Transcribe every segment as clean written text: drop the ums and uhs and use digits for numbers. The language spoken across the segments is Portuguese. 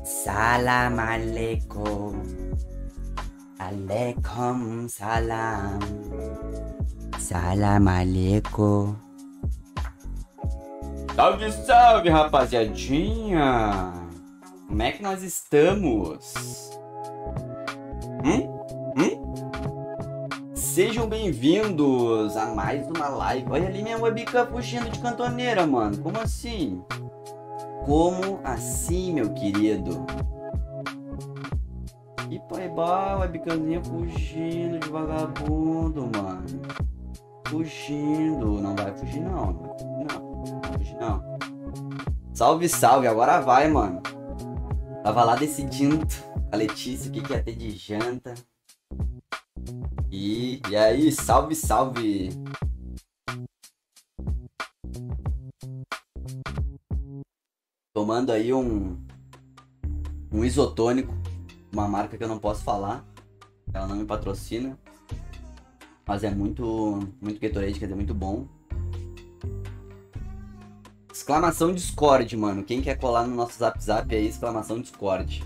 Salam aleikum. Aleikum salam. Salam aleikum. Salve, salve, rapaziadinha! Como é que nós estamos? Sejam bem-vindos a mais uma live. Olha ali minha webcam fugindo de cantoneira, mano. Como assim? Como assim, meu querido? E paibá, webcamzinha fugindo de vagabundo, mano. Fugindo. Não vai fugir, não. Não vai fugir, não. Salve, salve. Agora vai, mano. Tava lá decidindo a Letícia o que ia ter de janta. E aí, salve, salve. Tomando aí um isotônico, uma marca que eu não posso falar, ela não me patrocina, mas é muito Gatorade, quer dizer, muito bom. Exclamação Discord, mano. Quem quer colar no nosso Zap aí, exclamação Discord.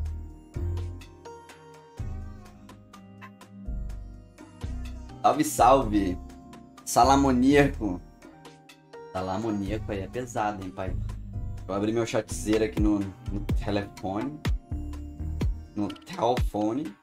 Salve, salve. Salamoníaco. Salamoníaco aí é pesado, hein, pai. Eu abri meu chatzeiro aqui no telefone. No telefone.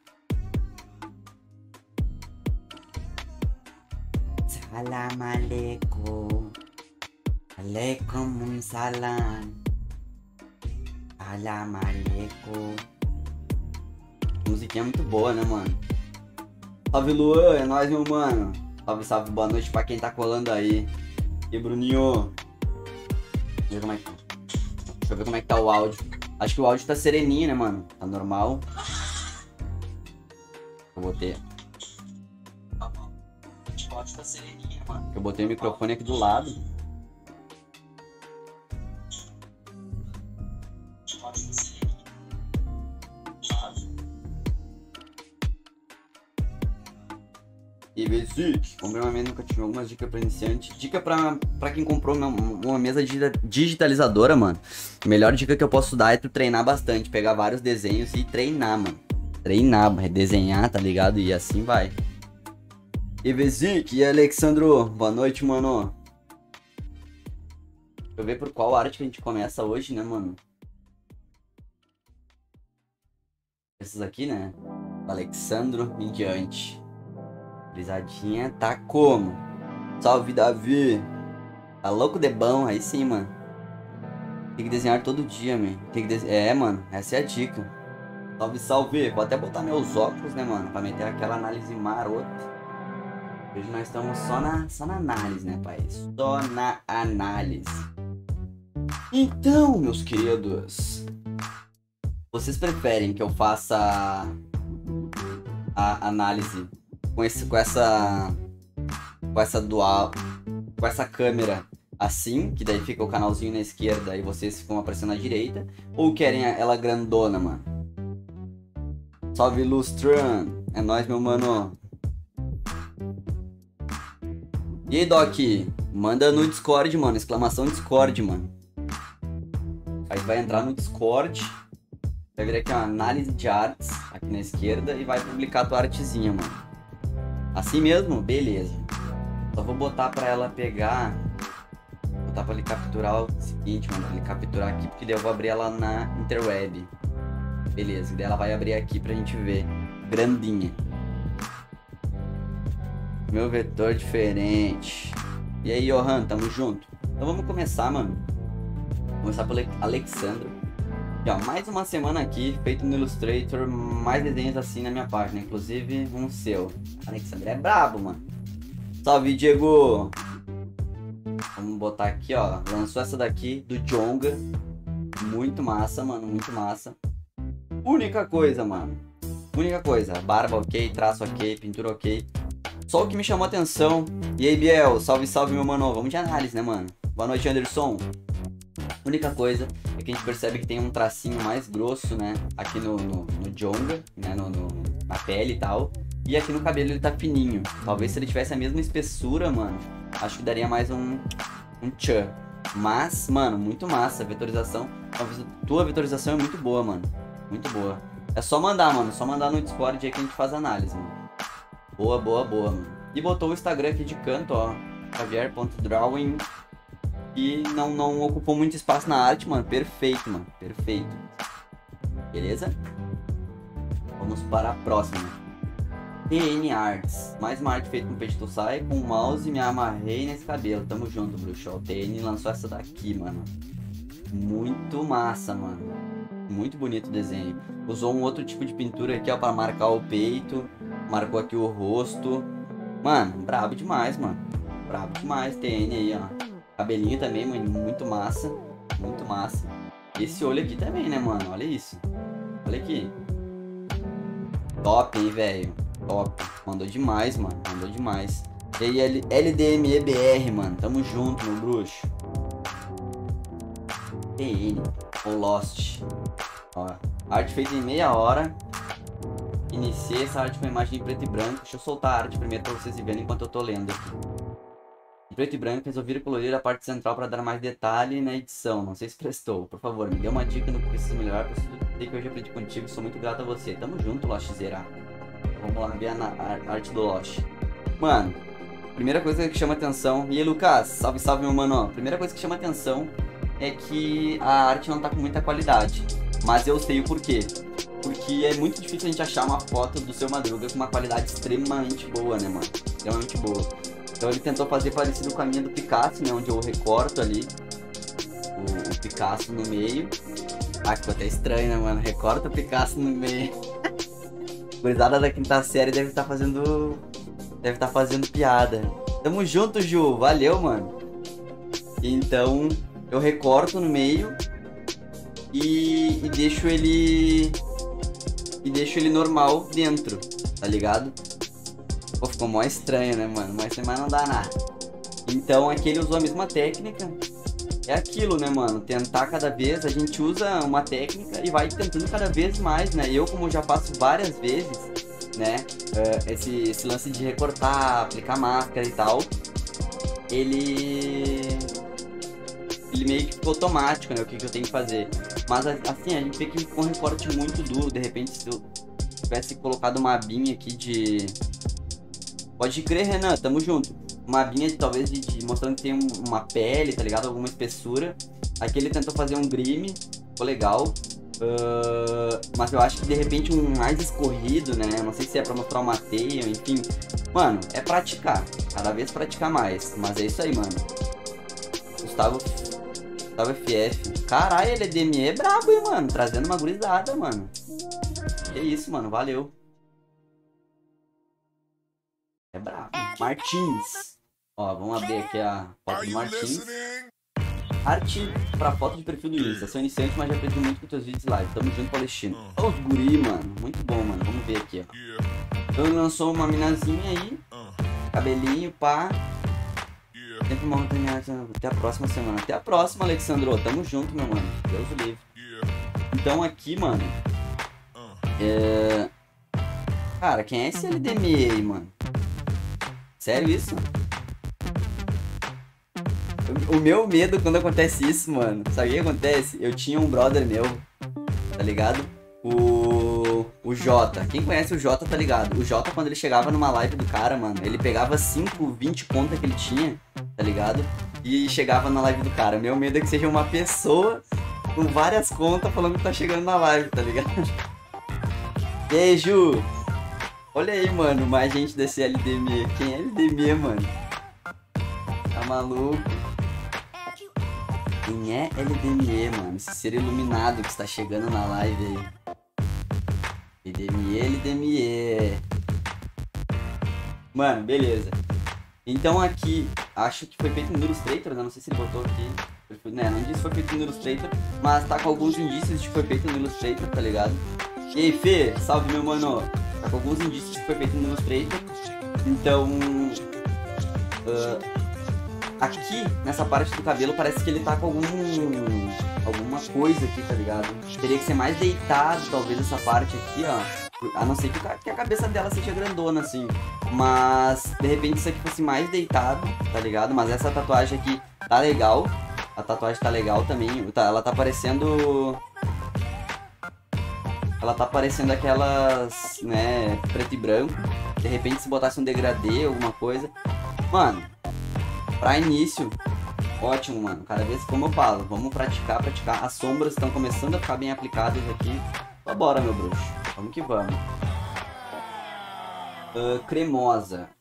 Salam aleikum. Aleikum salam. Salam aleikum. Musiquinha muito boa, né, mano? Salve, Luan, é nóis, meu mano. Salve, salve, boa noite pra quem tá colando aí. E Bruninho. Deixa eu ver como é que tá o áudio. Acho que o áudio tá sereninho, né, mano? Tá normal. Eu botei. Acho que o áudio tá sereninho, mano. Eu botei o microfone aqui do lado. O áudio tá sereninho. E Basic, comprei uma mesa no Catinho, algumas dicas pra iniciante. Dica pra quem comprou uma mesa digitalizadora, mano. Melhor dica que eu posso dar é tu treinar bastante, pegar vários desenhos e treinar, mano. Treinar, desenhar, tá ligado? E assim vai. E Basic, e Alexandro, boa noite, mano. Deixa eu ver por qual arte que a gente começa hoje, né, mano? Esses aqui, né? Alexandro em diante. Brisadinha tá como? Salve, Davi. Tá louco de bom? Aí sim, mano. Tem que desenhar todo dia, man. Tem que É, mano. Essa é a dica. Salve, salve. Vou até botar meus óculos, né, mano? Pra meter aquela análise marota. Hoje nós estamos só na análise, né, pai? Só na análise. Então, meus queridos, vocês preferem que eu faça a análise com essa câmera assim, que daí fica o canalzinho na esquerda e vocês ficam aparecendo à direita, ou querem ela grandona, mano? Salve, Lustran, é nóis, meu mano. E aí, Doc, manda no Discord, mano, exclamação Discord, mano. Aí vai entrar no Discord, vai vir aqui uma análise de artes aqui na esquerda e vai publicar a tua artezinha, mano. Assim mesmo? Beleza. Só vou botar pra ela pegar. Botar pra ele capturar o seguinte, mano. Pra ele capturar aqui, porque daí eu vou abrir ela na interweb. Beleza. E daí ela vai abrir aqui pra gente ver. Grandinha. Meu vetor diferente. E aí, Johan, tamo junto? Então vamos começar, mano. Vou começar pelo Alexandro. E ó, mais uma semana aqui, feito no Illustrator, mais desenhos assim na minha página, inclusive um seu. Alexandre é brabo, mano. Salve, Diego! Vamos botar aqui, ó. Lançou essa daqui do Jonga. Muito massa, mano, muito massa. Única coisa, mano. Única coisa, barba ok, traço ok, pintura ok. Só o que me chamou a atenção. E aí, Biel, salve, salve, meu mano. Vamos de análise, né, mano? Boa noite, Anderson. Única coisa é que a gente percebe que tem um tracinho mais grosso, né? Aqui no Jonga, né? Na pele e tal. E aqui no cabelo ele tá fininho. Talvez se ele tivesse a mesma espessura, mano, acho que daria mais um tchan. Mas, mano, muito massa. A vetorização tua vitorização é muito boa, mano. Muito boa. É só mandar, mano. Só mandar no Discord aí que a gente faz análise, mano. Boa, boa, boa, mano. E botou o Instagram aqui de canto, ó. Javier.drawing. E não ocupou muito espaço na arte, mano. Perfeito, mano. Perfeito. Beleza? Vamos para a próxima. TN Arts. Mais uma arte feita com peixe sai. Com o mouse me amarrei nesse cabelo. Tamo junto, bruxo. O TN lançou essa daqui, mano. Muito massa, mano. Muito bonito o desenho. Usou um outro tipo de pintura aqui, ó, pra marcar o peito. Marcou aqui o rosto. Mano, brabo demais, mano. Brabo demais. TN aí, ó. Cabelinho também, mano. Muito massa. Muito massa. Esse olho aqui também, né, mano? Olha isso. Olha aqui. Top, hein, velho. Top. Mandou demais, mano. Mandou demais. E aí, LDMEBR, mano. Tamo junto, meu bruxo. TN. Ou Lost. Ó. Arte feita em meia hora. Iniciei essa arte com a imagem em preto e branco. Deixa eu soltar a arte primeiro pra vocês verem enquanto eu tô lendo aqui. Em preto e branco, resolvi colorir a parte central para dar mais detalhe na edição. Não sei se prestou. Por favor, me dê uma dica no que precisa melhorar. Sei que hoje eu aprendi contigo. Sou muito grato a você. Tamo junto, Lost Zera. Vamos lá ver a arte do Lost. Mano, primeira coisa que chama atenção. E aí, Lucas? Salve, salve, meu mano. Primeira coisa que chama atenção é que a arte não tá com muita qualidade. Mas eu sei o porquê. Porque é muito difícil a gente achar uma foto do Seu Madruga com uma qualidade extremamente boa, né, mano? Extremamente boa. Então ele tentou fazer parecido com a minha do Picasso, né? Onde eu recorto ali o Picasso no meio. Ah, ficou até estranho, né, mano? Recorta o Picasso no meio. Gurizada da quinta série deve estar fazendo piada. Tamo junto, Ju. Valeu, mano. Então eu recorto no meio e deixo ele normal dentro, tá ligado? Pô, ficou mó estranho, né, mano? Mas não dá nada. Então aqui ele usou a mesma técnica. É aquilo, né, mano? Tentar cada vez, a gente usa uma técnica e vai tentando cada vez mais, né? Eu, como já faço várias vezes, né? Esse lance de recortar, aplicar máscara e tal, ele meio que ficou automático, né? O que eu tenho que fazer. Mas assim, a gente vê que ficou um recorte muito duro. De repente, se eu tivesse colocado uma abinha aqui de... Pode crer, Renan, tamo junto. Uma abinha talvez de mostrando que tem uma pele, tá ligado? Alguma espessura. Aqui ele tentou fazer um grime, ficou legal. Mas eu acho que de repente um mais escorrido, né? Não sei se é pra mostrar uma teia, enfim. Mano, é praticar. Cada vez praticar mais. Mas é isso aí, mano. Gustavo FF. Caralho, ele é DME é brabo, hein, mano. Trazendo uma gurizada, mano. Que isso, mano. Valeu. É brabo. Martins. Ó, vamos abrir aqui a foto do Martins. Arte pra foto de perfil do Insta. Sou iniciante, mas já aprendi muito com teus vídeos live. Tamo junto, Palestino. Ó, os guri, mano. Muito bom, mano. Vamos ver aqui, ó. Então ele lançou uma minazinha aí. Cabelinho, pá. Sempre uma oportunidade. Até a próxima semana. Até a próxima, Alexandro. Tamo junto, meu mano. Deus o livre. Então aqui, mano. Cara, quem é esse LDME aí, mano? Sério isso? O meu medo quando acontece isso, mano, sabe o que acontece? Eu tinha um brother meu, tá ligado? O Jota. Quem conhece o Jota tá ligado? O Jota, quando ele chegava numa live do cara, mano, ele pegava 5, 20 contas que ele tinha, tá ligado? E chegava na live do cara. Meu medo é que seja uma pessoa com várias contas falando que tá chegando na live, tá ligado? E aí, Ju? Olha aí, mano, mais gente desse LDME. Quem é LDME, mano? Tá maluco? Quem é LDME, mano? Esse ser iluminado que está chegando na live aí. LDME. Mano, beleza. Então aqui, acho que foi feito no Illustrator, né? Não sei se ele botou aqui. Né, não disse que foi feito no Illustrator, mas tá com alguns indícios de que foi feito no Illustrator, tá ligado? E aí, Fê, salve, meu mano. Tá com alguns indícios de que foi feito no Illustrator. Então... aqui, nessa parte do cabelo, parece que ele tá com alguma coisa aqui, tá ligado? Teria que ser mais deitado, talvez, essa parte aqui, ó. A não ser que a cabeça dela seja grandona, assim. Mas, de repente, isso aqui fosse mais deitado, tá ligado? Mas essa tatuagem aqui tá legal. A tatuagem tá legal também. Ela tá parecendo... Ela tá parecendo aquelas, né, preto e branco. De repente se botasse um degradê, alguma coisa. Mano, pra início, ótimo, mano. Cada vez, como eu falo, vamos praticar. As sombras estão começando a ficar bem aplicadas aqui. Então bora, meu bruxo. Vamos que vamos. Cremosa.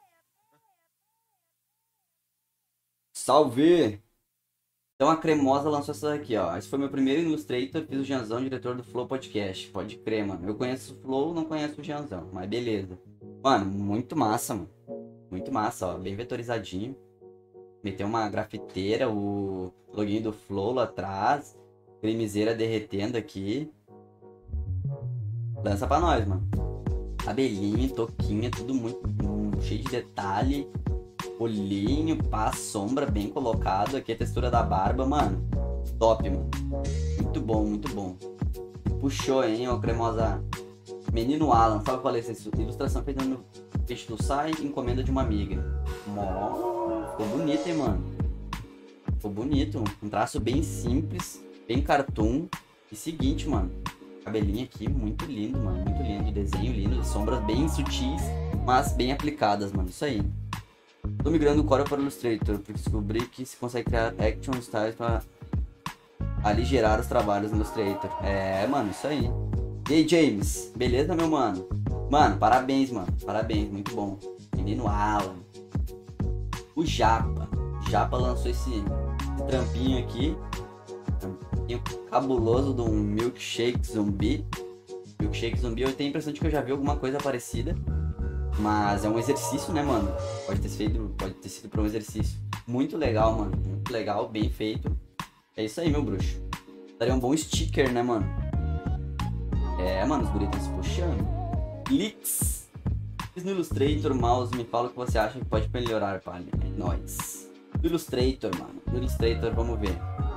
Salve! Então a Cremosa lançou essa daqui, ó. Esse foi meu primeiro Illustrator, fiz o Jeanzão, diretor do Flow Podcast. Pode crer, mano. Eu conheço o Flow, não conheço o Jeanzão, mas beleza. Mano, muito massa, mano. Muito massa, ó. Bem vetorizadinho. Meteu uma grafiteira, o login do Flow lá atrás. Cremezeira derretendo aqui. Lança pra nós, mano. Cabelinho, toquinha, tudo muito cheio de detalhe. Olhinho, pá, sombra bem colocado. Aqui a textura da barba, mano. Top, mano. Muito bom, muito bom. Puxou, hein, ó, Cremosa. Menino Alan, sabe qual é essa ilustração feita no peixe do Sai, encomenda de uma amiga. Ficou bonito, hein, mano. Ficou bonito. Um traço bem simples, bem cartoon. E seguinte, mano. Cabelinho aqui, muito lindo, mano. Muito lindo. Desenho lindo, de sombras bem sutis, mas bem aplicadas, mano. Isso aí. Tô migrando do Corel para o Illustrator, porque descobri que se consegue criar action styles para aligerar os trabalhos no Illustrator. É, mano, isso aí. E aí, James? Beleza, meu mano? Mano, parabéns, mano. Parabéns, muito bom. Menino Alan. O Japa. O Japa lançou esse trampinho aqui. Trampinho cabuloso de um milkshake zumbi. Milkshake zumbi, eu tenho a impressão de que eu já vi alguma coisa parecida. Mas é um exercício, né, mano? Pode ter sido para um exercício. Muito legal, mano. Muito legal, bem feito. É isso aí, meu bruxo. Daria um bom sticker, né, mano? É, mano, os guris estão se puxando. Leaks. Fiz no Illustrator, mouse, me fala o que você acha que pode melhorar, palha. É nóis. No Illustrator, mano. No Illustrator, vamos ver.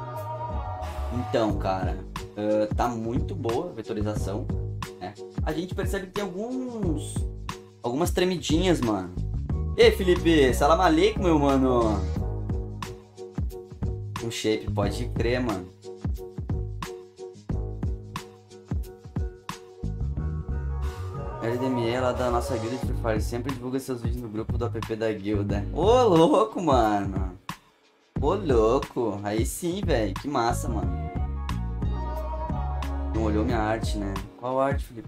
Então, cara, tá muito boa a vetorização, né? A gente percebe que tem algumas tremidinhas, mano. Ei, Felipe, salam aleikum, meu mano. Um shape, pode crer, mano. LDME lá da nossa guilda de Free Fire sempre divulga seus vídeos no grupo do app da guilda. Ô, louco, mano. Ô, louco. Aí sim, velho. Que massa, mano. Não olhou minha arte, né? Qual arte, Felipe?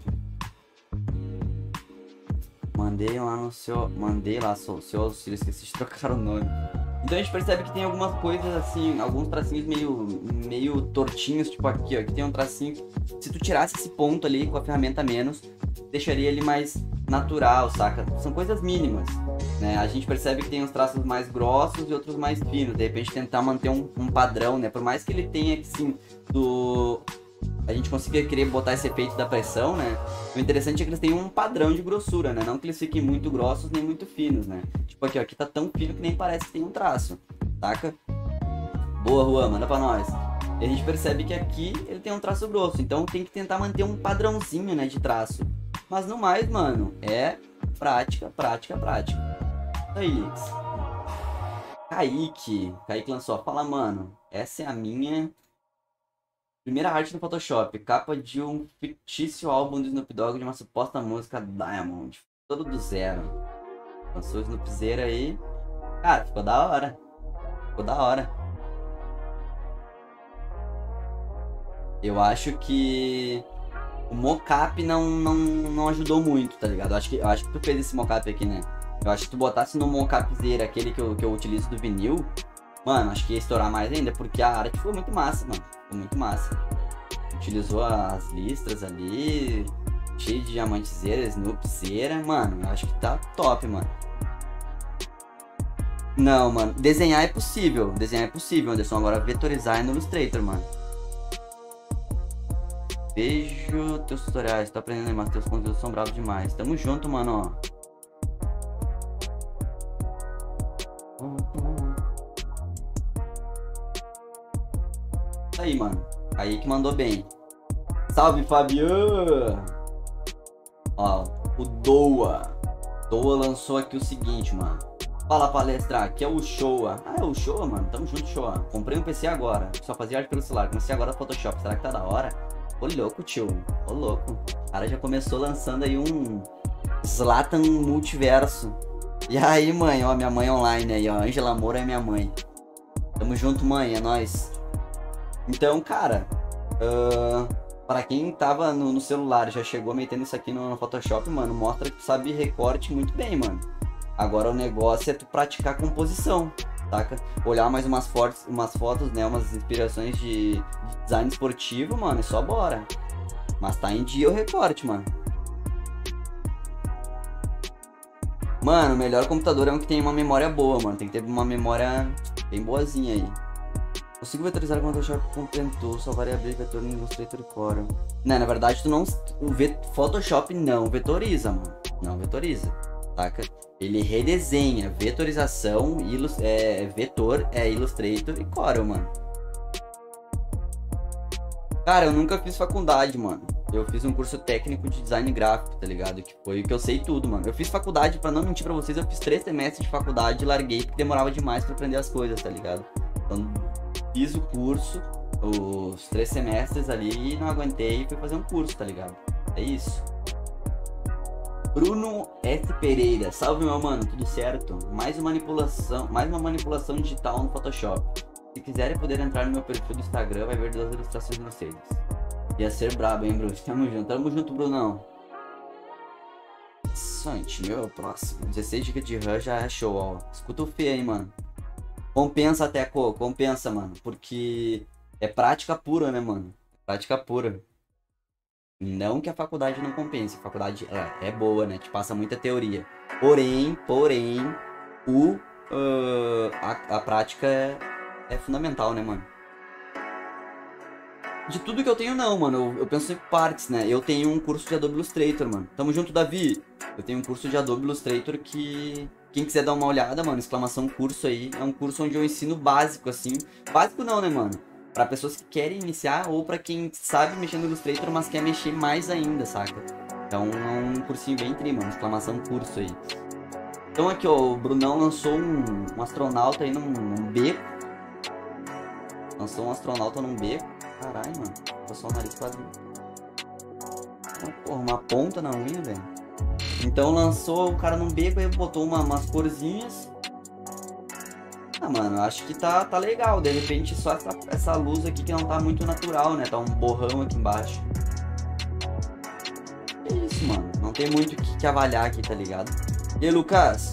Mandei lá, seu auxílio, esqueci de trocar o nome. Então a gente percebe que tem algumas coisas assim, alguns tracinhos meio tortinhos, tipo aqui, ó. Aqui tem um tracinho que, se tu tirasse esse ponto ali com a ferramenta menos, deixaria ele mais natural, saca? São coisas mínimas, né? A gente percebe que tem uns traços mais grossos e outros mais finos. De repente tentar manter um padrão, né? Por mais que ele tenha, assim, a gente consiga querer botar esse efeito da pressão, né? O interessante é que eles tenham um padrão de grossura, né? Não que eles fiquem muito grossos nem muito finos, né? Tipo aqui, ó. Aqui tá tão fino que nem parece que tem um traço, saca? Boa, Juan, manda pra nós. E a gente percebe que aqui ele tem um traço grosso. Então tem que tentar manter um padrãozinho, né, de traço. Mas no mais, mano, é prática, prática, prática. Aí, Lix. Kaique lançou. Fala, mano. Essa é a minha primeira arte no Photoshop, capa de um fictício álbum do Snoop Dogg de uma suposta música Diamond, todo do zero. Lançou o Snoopzeira aí. Cara, ficou da hora. Ficou da hora. Eu acho que o mocap não ajudou muito, tá ligado? Eu acho que tu fez esse mocap aqui, né? Eu acho que tu botasse no mocapzeira, aquele que eu utilizo do vinil, mano, acho que ia estourar mais ainda, porque a arte ficou muito massa, mano. Ficou muito massa. Utilizou as listras ali, cheio de diamantezeira, snoopzeira. Mano, eu acho que tá top, mano. Não, mano. Desenhar é possível. Desenhar é possível, Anderson. Agora vetorizar é no Illustrator, mano. Vejo teus tutoriais. Tô aprendendo, mas teus conteúdos são bravos demais. Tamo junto, mano, ó. Aí, mano. Aí que mandou bem. Salve, Fabiano! Ó, o Doa. Doa lançou aqui o seguinte, mano. Fala palestra, aqui é o Showa. Ah, é o Showa, mano. Tamo junto, Showa. Comprei um PC agora. Só fazia arte pelo celular. Comecei agora no Photoshop. Será que tá da hora? Ô louco, tio. Ô louco. O cara já começou lançando aí um Zlatan Multiverso. E aí, mãe? Ó, minha mãe online aí, ó. Angela Moura é minha mãe. Tamo junto, mãe. É nóis. Então, cara, para quem tava no celular já chegou metendo isso aqui no Photoshop, mano, mostra que tu sabe recorte muito bem, mano. Agora o negócio é tu praticar composição, saca? Olhar mais umas fotos, né? Umas inspirações de design esportivo, mano, e só bora. Mas tá em dia o recorte, mano. Mano, o melhor computador é um que tem uma memória boa, mano. Tem que ter uma memória bem boazinha aí. Consigo vetorizar com o Photoshop com Pentool, salvar e abrir vetor no Illustrator e Corel. Não, na verdade tu não... O Photoshop não vetoriza, mano. Não vetoriza, saca? Ele redesenha, vetorização, vetor, Illustrator e Corel, mano. Cara, eu nunca fiz faculdade, mano. Eu fiz um curso técnico de design gráfico, tá ligado? Que foi o que eu sei tudo, mano. Eu fiz faculdade, pra não mentir pra vocês, eu fiz 3 semestres de faculdade e larguei porque demorava demais pra aprender as coisas, tá ligado? Então, fiz o curso, os 3 semestres ali e não aguentei e fui fazer um curso, tá ligado? É isso. Bruno S. Pereira, salve meu mano, tudo certo? Mais uma manipulação digital no Photoshop. Se quiserem poder entrar no meu perfil do Instagram, vai ver 2 ilustrações inocentes. Ia ser brabo, hein, Bruno? Tamo junto, Brunão. Sante, meu, é o próximo. 16 GB de RAM já é show, ó. Escuta o Fê aí, mano. Compensa, Teco, compensa, mano. Porque é prática pura, né, mano? Prática pura. Não que a faculdade não compense. A faculdade é boa, né? Te passa muita teoria. Porém, a prática é fundamental, né, mano? De tudo que eu tenho, não, mano. Eu penso em partes, né? Eu tenho um curso de Adobe Illustrator, mano. Tamo junto, Davi. Eu tenho um curso de Adobe Illustrator que... Quem quiser dar uma olhada, mano, exclamação curso aí. É um curso onde eu ensino básico, assim. Básico não, né, mano? Pra pessoas que querem iniciar ou pra quem sabe mexer no Illustrator, mas quer mexer mais ainda, saca? Então é um cursinho bem tri, mano. Exclamação curso aí. Então aqui, ó, o Brunão lançou um astronauta aí num beco. Lançou um astronauta num beco. Caralho, mano. Passou o nariz quase. Porra, uma ponta na unha, velho. Então lançou o cara num beco e botou umas corzinhas. Ah, mano, acho que tá legal. De repente só essa luz aqui que não tá muito natural, né? Tá um borrão aqui embaixo. É isso, mano. Não tem muito o que avaliar aqui, tá ligado? E aí, Lucas?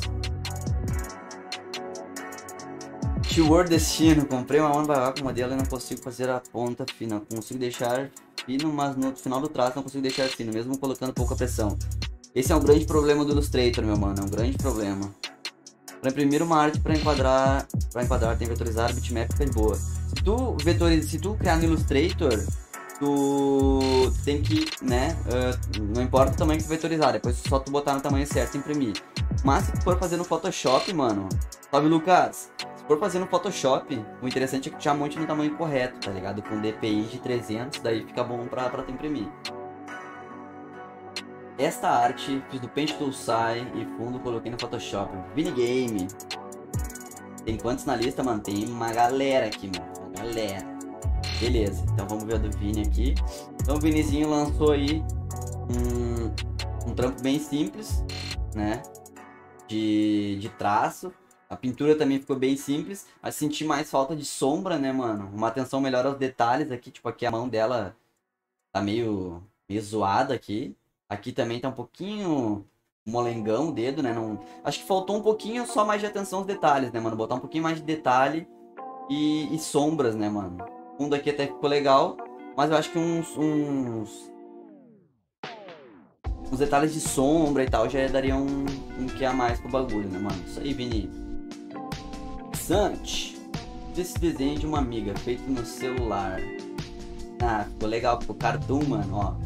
Keyword Destino, comprei uma mão com o modelo e não consigo fazer a ponta fina. Consigo deixar fino, mas no final do traço não consigo deixar fino, mesmo colocando pouca pressão. Esse é um grande problema do Illustrator, meu mano, é um grande problema. Para imprimir uma arte para enquadrar tem que vetorizar, bitmap fica de boa. Se tu criar no Illustrator, tu tem que, né, não importa o tamanho que tu vetorizar, depois só tu botar no tamanho certo e imprimir. Mas se tu for fazer no Photoshop, mano, sabe, Lucas? Se for fazer no Photoshop, o interessante é que tu já monte no tamanho correto, tá ligado? Com DPI de 300, daí fica bom pra tu imprimir. Esta arte fiz no Paint Tool Sai e fundo coloquei no Photoshop. Vinigame. Tem quantos na lista, mano? Tem uma galera aqui, mano. Uma galera. Beleza, então vamos ver a do Vini aqui. Então o Vinizinho lançou aí um trampo bem simples, né? De traço. A pintura também ficou bem simples, mas senti mais falta de sombra, né, mano? Uma atenção melhor aos detalhes aqui, tipo aqui a mão dela tá meio zoada aqui. Aqui também tá um pouquinho molengão o dedo, né? Não... Acho que faltou um pouquinho só mais de atenção aos detalhes, né, mano? Botar um pouquinho mais de detalhe e sombras, né, mano? O fundo aqui até ficou legal, mas eu acho que uns detalhes de sombra e tal já dariam um que a mais pro bagulho, né, mano? Isso aí, Vini. Sant, esse desenho de uma amiga feito no celular. Ah, ficou legal, ficou cartoon, mano, ó.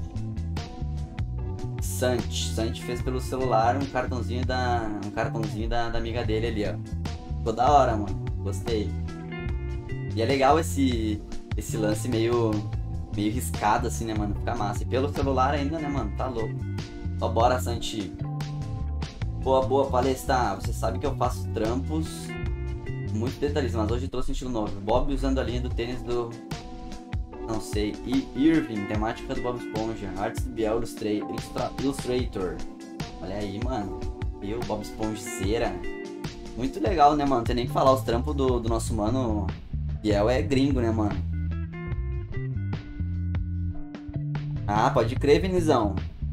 Sant fez pelo celular um cartãozinho da amiga dele ali, ó. Ficou da hora, mano. Gostei. E é legal esse lance meio riscado assim, né, mano? Fica massa. E pelo celular ainda, né, mano? Tá louco. Ó, bora, Sant. Boa, boa, palestra. Você sabe que eu faço trampos muito detalhistas, mas hoje trouxe um estilo novo. Bob usando a linha do tênis do... não sei. Irving, temática do Bob Esponja. Artes do Biel Illustrator. Olha aí, mano. E o Bob Esponja cera. Muito legal, né, mano? Tem nem que falar. Os trampos do nosso mano Biel é gringo, né, mano? Ah, pode crer, Vinizão.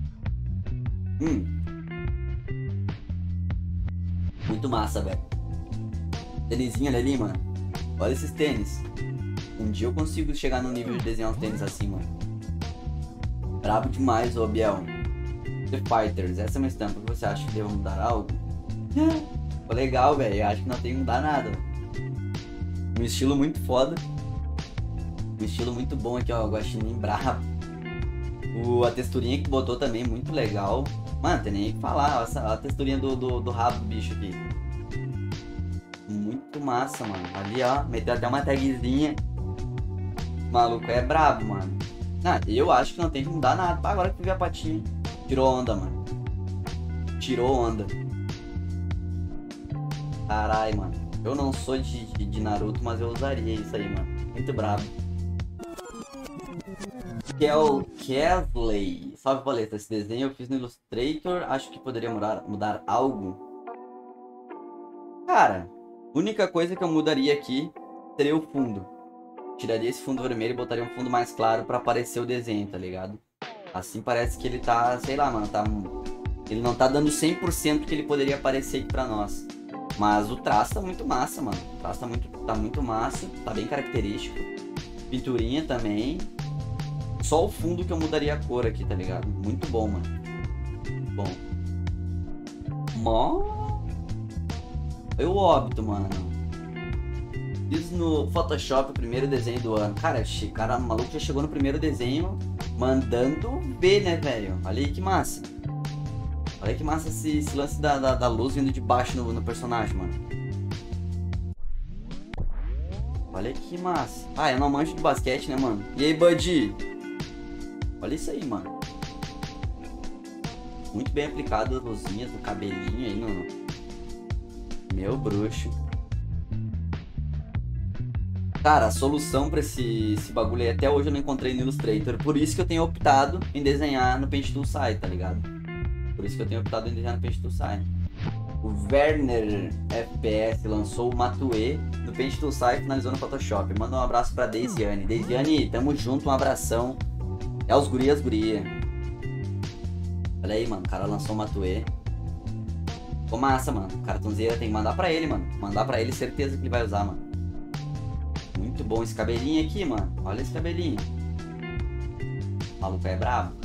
Muito massa, velho. Tênisinho ali, mano. Olha esses tênis. Um dia eu consigo chegar no nível de desenhar uns tênis assim, mano. Brabo demais, ô Biel. The Fighters, essa é uma estampa. O que você acha que devo mudar algo? Ficou legal, velho. Eu acho que não tem que mudar nada. Um estilo muito foda. Um estilo muito bom aqui, ó. Guaxinim brabo. A texturinha que botou também, muito legal. Mano, tem nem o que falar. Olha a texturinha do rabo do bicho aqui. Muito massa, mano. Ali, ó. Meteu até uma tagzinha. O maluco é brabo, mano. Ah, eu acho que não tem que mudar nada. Agora que eu vi a patinha. Tirou onda, mano. Tirou onda. Carai, mano. Eu não sou de Naruto, mas eu usaria isso aí, mano. Muito brabo. Kesley. Salve, paleta. Esse desenho eu fiz no Illustrator. Acho que poderia mudar algo. Cara, a única coisa que eu mudaria aqui seria o fundo. Tiraria esse fundo vermelho e botaria um fundo mais claro pra aparecer o desenho, tá ligado? Assim parece que ele tá, sei lá, mano, ele não tá dando 100% que ele poderia aparecer aqui pra nós. Mas o traço tá muito massa, mano. O traço tá muito massa, tá bem característico. Pinturinha também. Só o fundo que eu mudaria a cor aqui, tá ligado? Muito bom, mano. Bom. Eu óbito, mano. Fiz no Photoshop o primeiro desenho do ano. Cara, o maluco já chegou no primeiro desenho mandando ver, né, velho? Olha aí que massa. Olha aí que massa esse lance da luz vindo de baixo no personagem, mano. Olha que massa. Ah, eu não manjo de basquete, né, mano? E aí, Buddy? Olha isso aí, mano. Muito bem aplicado as luzinhas no cabelinho aí, no... Meu bruxo. Cara, a solução pra esse bagulho aí até hoje eu não encontrei no Illustrator. Por isso que eu tenho optado em desenhar no Paint Tool Sai, tá ligado? Por isso que eu tenho optado em desenhar no Paint Tool Sai. O Werner FPS lançou o Matue no Paint Tool Sai, finalizou no Photoshop. Manda um abraço pra Deisiane. Deisiane, tamo junto, um abração. É os guri, as guria. Olha aí, mano, o cara lançou o Matue. Ficou massa, mano. O cartãozinho tem que mandar pra ele, mano. Mandar pra ele, certeza que ele vai usar, mano. Muito bom esse cabelinho aqui, mano. Olha esse cabelinho. O maluco é brabo.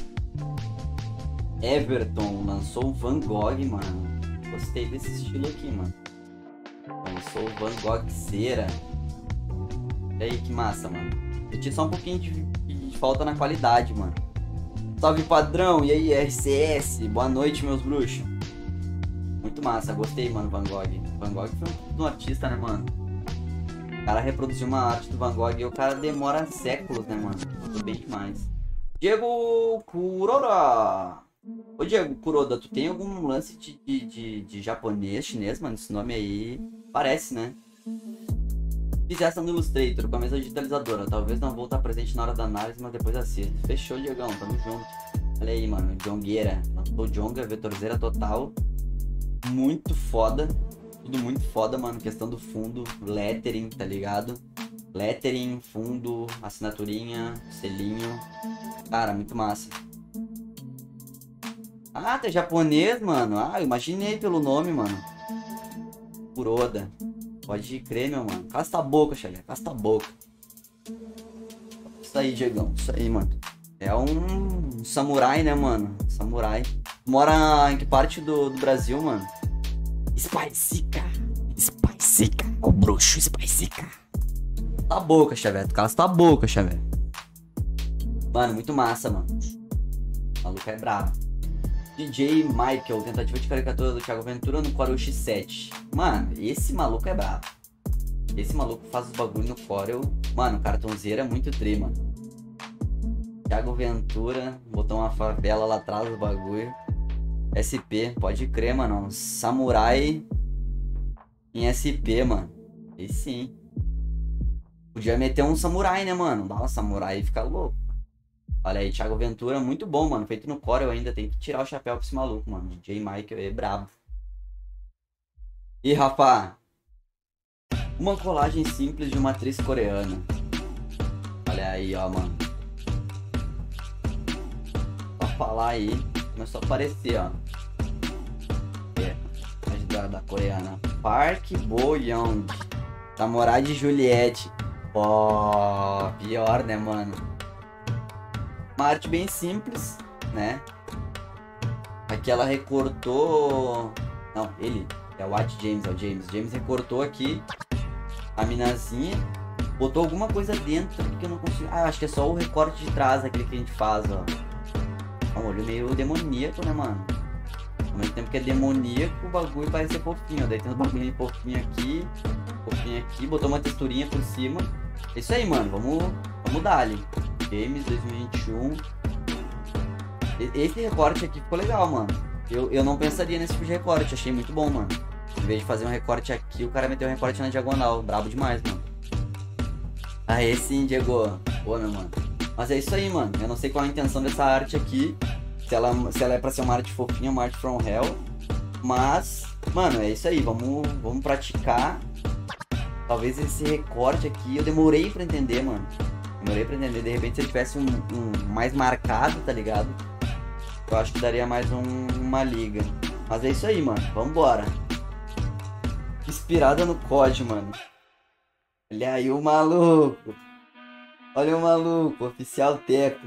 Everton lançou o Van Gogh, mano. Gostei desse estilo aqui, mano. Lançou o Van Gogh cera. E aí, que massa, mano. Senti só um pouquinho de falta na qualidade, mano. Salve, padrão. E aí, RCS. Boa noite, meus bruxos. Muito massa. Gostei, mano, Van Gogh. Van Gogh foi um artista, né, mano? O cara reproduziu uma arte do Van Gogh e o cara demora séculos, né, mano? Muito bem demais. Diego Kuroda. Ô, Diego Kuroda, tu tem algum lance de japonês, chinês, mano? Esse nome aí parece, né? Fiz essa no Illustrator com a mesa digitalizadora. Talvez não vou estar presente na hora da análise, mas depois assisto. Fechou, Diegão. Tamo junto. Olha aí, mano. Jongueira. Lançou Jonga, vetorzeira total. Muito foda. Tudo muito foda, mano. Questão do fundo, lettering, tá ligado? Lettering, fundo, assinaturinha, selinho. Cara, muito massa. Ah, tá japonês, mano. Ah, eu imaginei pelo nome, mano. Kuroda. Pode crer, meu mano. Casta a boca, Xavier. Casta a boca. Isso aí, Diegão. Isso aí, mano. É um samurai, né, mano? Samurai. Mora em que parte do Brasil, mano? Spicica. Spicica. O bruxo Spicica. Tá a boca, Xavier. Casta a boca, Xavier. Mano, muito massa, mano. O maluco é brabo. DJ Michael, tentativa de caricatura do Thiago Ventura no Corel X7. Mano, esse maluco é brabo. Esse maluco faz os bagulho no Corel. Mano, cartãozeira é muito tri, mano. Thiago Ventura, botou uma favela lá atrás do bagulho. SP, pode crer, mano. Um samurai em SP, mano. E sim. Podia meter um samurai, né, mano? Dá um samurai e fica louco. Olha aí, Thiago Ventura, muito bom, mano. Feito no core, eu ainda tenho que tirar o chapéu pra esse maluco, mano. DJ Michael é brabo. E, Rafa, uma colagem simples de uma atriz coreana. Olha aí, ó, mano. Pra falar aí, começou a aparecer, ó. Da coreana. Park Bo-young. Namorada de Juliette. Ó, pior, né, mano? Uma arte bem simples, né? Aqui ela recortou... Não, ele. É o James, é o James. James recortou aqui a minazinha. Botou alguma coisa dentro que eu não consigo... Ah, acho que é só o recorte de trás, aquele que a gente faz, ó. É um olho meio demoníaco, né, mano? Ao mesmo tempo que é demoníaco, o bagulho parece ser fofinho. Daí tem uns bagulhinhos fofinho aqui, botou uma texturinha por cima. É isso aí, mano, vamos dar ali. Games 2021. Esse recorte aqui ficou legal, mano. Eu não pensaria nesse tipo de recorte, achei muito bom, mano. Em vez de fazer um recorte aqui, o cara meteu um recorte na diagonal. Brabo demais, mano. Aí sim, Diego. Pô, meu mano. Mas é isso aí, mano. Eu não sei qual a intenção dessa arte aqui. Se ela é pra ser uma arte fofinha, uma arte from hell. Mas, mano, é isso aí. Vamos praticar. Talvez esse recorte aqui, eu demorei pra entender, mano. Demorei pra entender. De repente, se ele tivesse um mais marcado, tá ligado? Eu acho que daria mais uma liga. Mas é isso aí, mano. Vambora. Inspirada no COD, mano. Olha aí o maluco. Olha o maluco. Oficial Teco.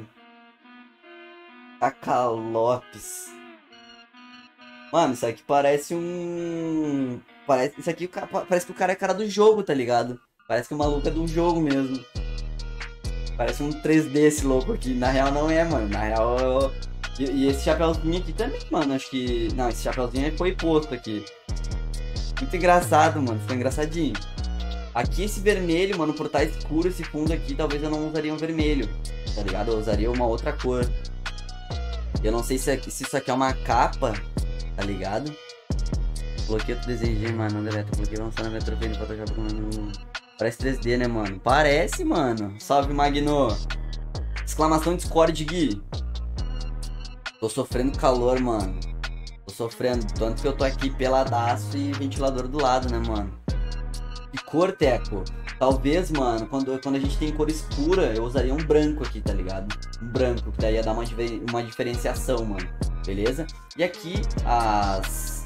Kaká Lopes. Mano, isso aqui parece um... Isso aqui parece que o cara é cara do jogo, tá ligado? Parece que o maluco é do jogo mesmo. Parece um 3D esse louco aqui. Na real não é, mano. Na real... E esse chapéuzinho aqui também, mano. Acho que... Não, esse chapéuzinho foi posto aqui. Muito engraçado, mano. Ficou engraçadinho. Aqui esse vermelho, mano, por estar escuro esse fundo aqui, talvez eu não usaria um vermelho. Tá ligado? Eu usaria uma outra cor. Eu não sei se isso aqui é uma capa, tá ligado? Coloquei outro desenho, mano, não deleta. Coloquei lançando a minha troféu de Photoshop com... Parece 3D, né, mano? Parece, mano. Salve, Magno. Exclamação Discord, Gui. Tô sofrendo calor, mano. Tô sofrendo. Tanto que eu tô aqui peladaço e ventilador do lado, né, mano? E cor, Teco? Talvez, mano, quando a gente tem cor escura, eu usaria um branco aqui, tá ligado? Um branco, que daí ia dar uma diferenciação, mano. Beleza? E aqui, as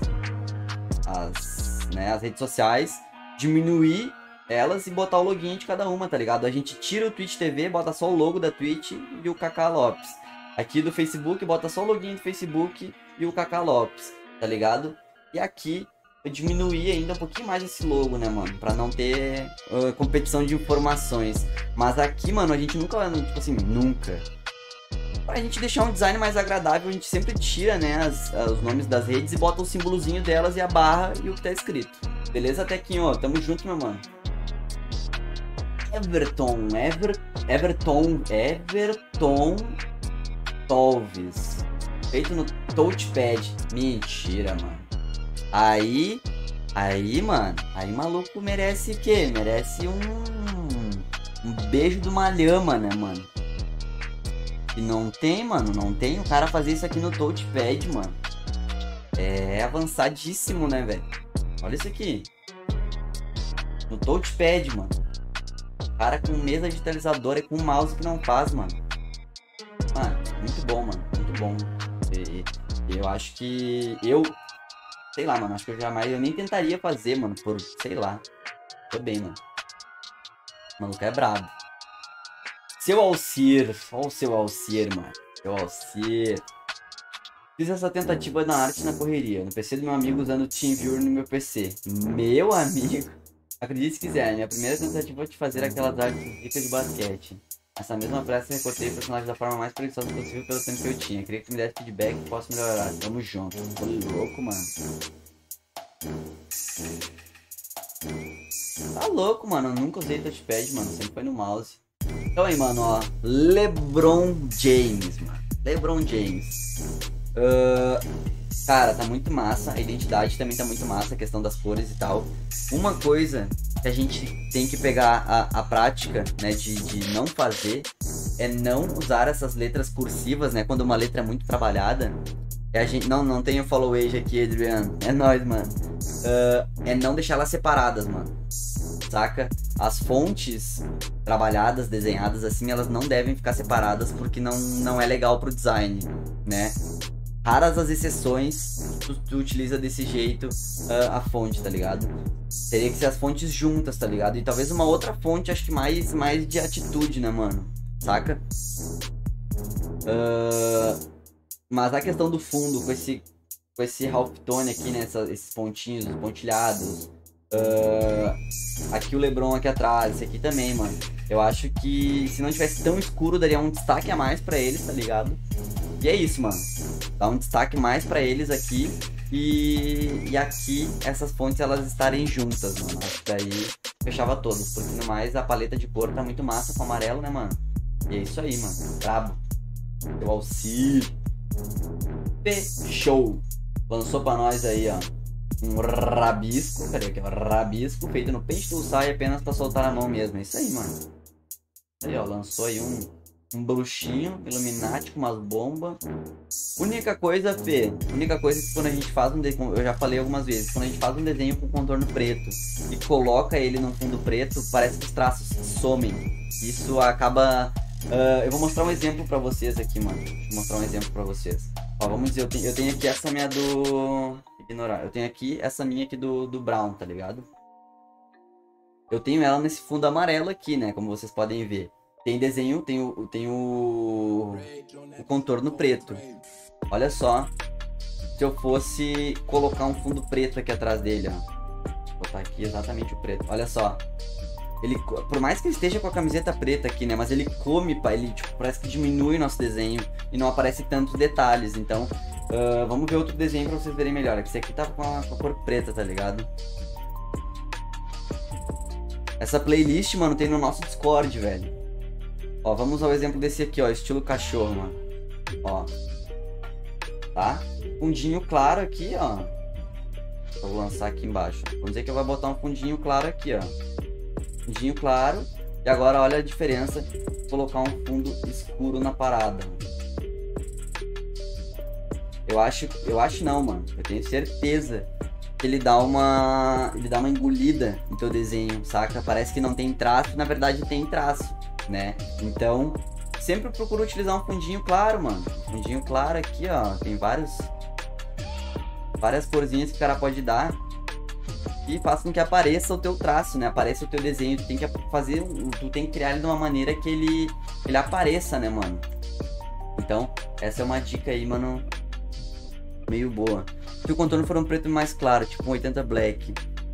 redes sociais, diminuir elas e botar o login de cada uma, tá ligado? A gente tira o Twitch TV, bota só o logo da Twitch e o Kaká Lopes. Aqui do Facebook, bota só o login do Facebook e o Kaká Lopes, tá ligado? E aqui... eu diminuir ainda um pouquinho mais esse logo, né, mano? Pra não ter competição de informações. Mas aqui, mano, a gente nunca, tipo assim, nunca. Pra gente deixar um design mais agradável, a gente sempre tira, né, os nomes das redes e bota o símbolozinho delas e a barra e o que tá escrito. Beleza, Tequinho? Ó, tamo junto, meu mano. Everton Tolves. Feito no touchpad. Mentira, mano. Aí, mano, aí maluco merece o quê? Merece um beijo de uma lhama, né, mano? E não tem, mano, não tem o cara fazer isso aqui no touchpad, mano. É avançadíssimo, né, velho? Olha isso aqui. No touchpad, mano. Cara com mesa digitalizadora e com mouse que não faz, mano. Mano, muito bom, mano, muito bom. E eu acho que sei lá, mano, acho que eu nem tentaria fazer, mano, por, sei lá. Tô bem, mano. O maluco é brabo. Seu Alcir, olha o seu Alcir, mano. Seu Alcir. Fiz essa tentativa na arte na correria, no PC do meu amigo usando o TeamViewer no meu PC. Meu amigo. Acredite se quiser, minha primeira tentativa foi de fazer aquelas artes ricas de basquete. Nessa mesma pressa recortei o personagem da forma mais preguiçosa possível pelo tempo que eu tinha. Queria que tu me desse feedback e posso melhorar. Tamo junto. Tô louco, mano. Tá louco, mano. Eu nunca usei touchpad, mano. Sempre foi no mouse. Então aí, mano, ó. LeBron James, mano. LeBron James. Cara, tá muito massa, a identidade também tá muito massa, a questão das cores e tal. Uma coisa que a gente tem que pegar a prática, né, de não fazer, é não usar essas letras cursivas, né, quando uma letra é muito trabalhada. A gente, não tem o follow age aqui, Adriano, é nóis, mano. É não deixar elas separadas, mano, saca? As fontes trabalhadas, desenhadas assim, elas não devem ficar separadas porque não é legal pro design, né? Raras as exceções, tu utiliza desse jeito a fonte, tá ligado? Teria que ser as fontes juntas, tá ligado? E talvez uma outra fonte, acho que mais de atitude, né, mano? Saca? Mas a questão do fundo, com esse halftone aqui, né? Esses pontinhos, os pontilhados. Aqui o LeBron aqui atrás, esse aqui também, mano. Eu acho que se não tivesse tão escuro, daria um destaque a mais pra eles, tá ligado? E é isso, mano. Dá um destaque mais pra eles aqui. E aqui, essas fontes, elas estarem juntas, mano. Acho que daí fechava todas. Porque no mais, a paleta de cor tá muito massa com amarelo, né, mano? E é isso aí, mano. Brabo. Teu auxílio. Fechou. Lançou pra nós aí, ó. Um rabisco. Cadê aqui, ó? Rabisco feito no Paint Tool Sai apenas pra soltar a mão mesmo. É isso aí, mano. Aí, ó. Lançou aí um bruxinho, Illuminati com umas bombas. Única coisa, Fê, única coisa que quando a gente faz um desenho, eu já falei algumas vezes, quando a gente faz um desenho com contorno preto e coloca ele num fundo preto, parece que os traços somem. Isso acaba... eu vou mostrar um exemplo pra vocês aqui, mano. Vou mostrar um exemplo pra vocês. Ó, vamos dizer, eu tenho aqui essa minha do... Ignorar. Eu tenho aqui essa minha aqui do Brown, tá ligado? Eu tenho ela nesse fundo amarelo aqui, né, como vocês podem ver. Tem desenho, tem o contorno preto. Olha só. Se eu fosse colocar um fundo preto aqui atrás dele, ó. Vou botar aqui exatamente o preto. Olha só. Ele, por mais que ele esteja com a camiseta preta aqui, né? Mas ele come, ele tipo, parece que diminui o nosso desenho. E não aparece tantos detalhes. Então, vamos ver outro desenho pra vocês verem melhor. Esse aqui tá com a cor preta, tá ligado? Essa playlist, mano, tem no nosso Discord, velho. Ó, vamos ao exemplo desse aqui, ó, estilo cachorro, mano. Ó. Tá? Fundinho claro aqui, ó. Vou lançar aqui embaixo. Vamos dizer que eu vou botar um fundinho claro aqui, ó. Fundinho claro. E agora olha a diferença de colocar um fundo escuro na parada. Eu acho não, mano. Eu tenho certeza que ele dá uma engolida no teu desenho, saca? Parece que não tem traço, na verdade tem traço, né? Então, sempre procuro utilizar um fundinho claro, mano. Um fundinho claro aqui, ó. Tem várias corzinhas que o cara pode dar e faça com que apareça o teu traço, né? Apareça o teu desenho. Tu tem que criar ele de uma maneira que ele apareça, né, mano? Então, essa é uma dica aí, mano, meio boa. Se o contorno for um preto mais claro, tipo um 80 black.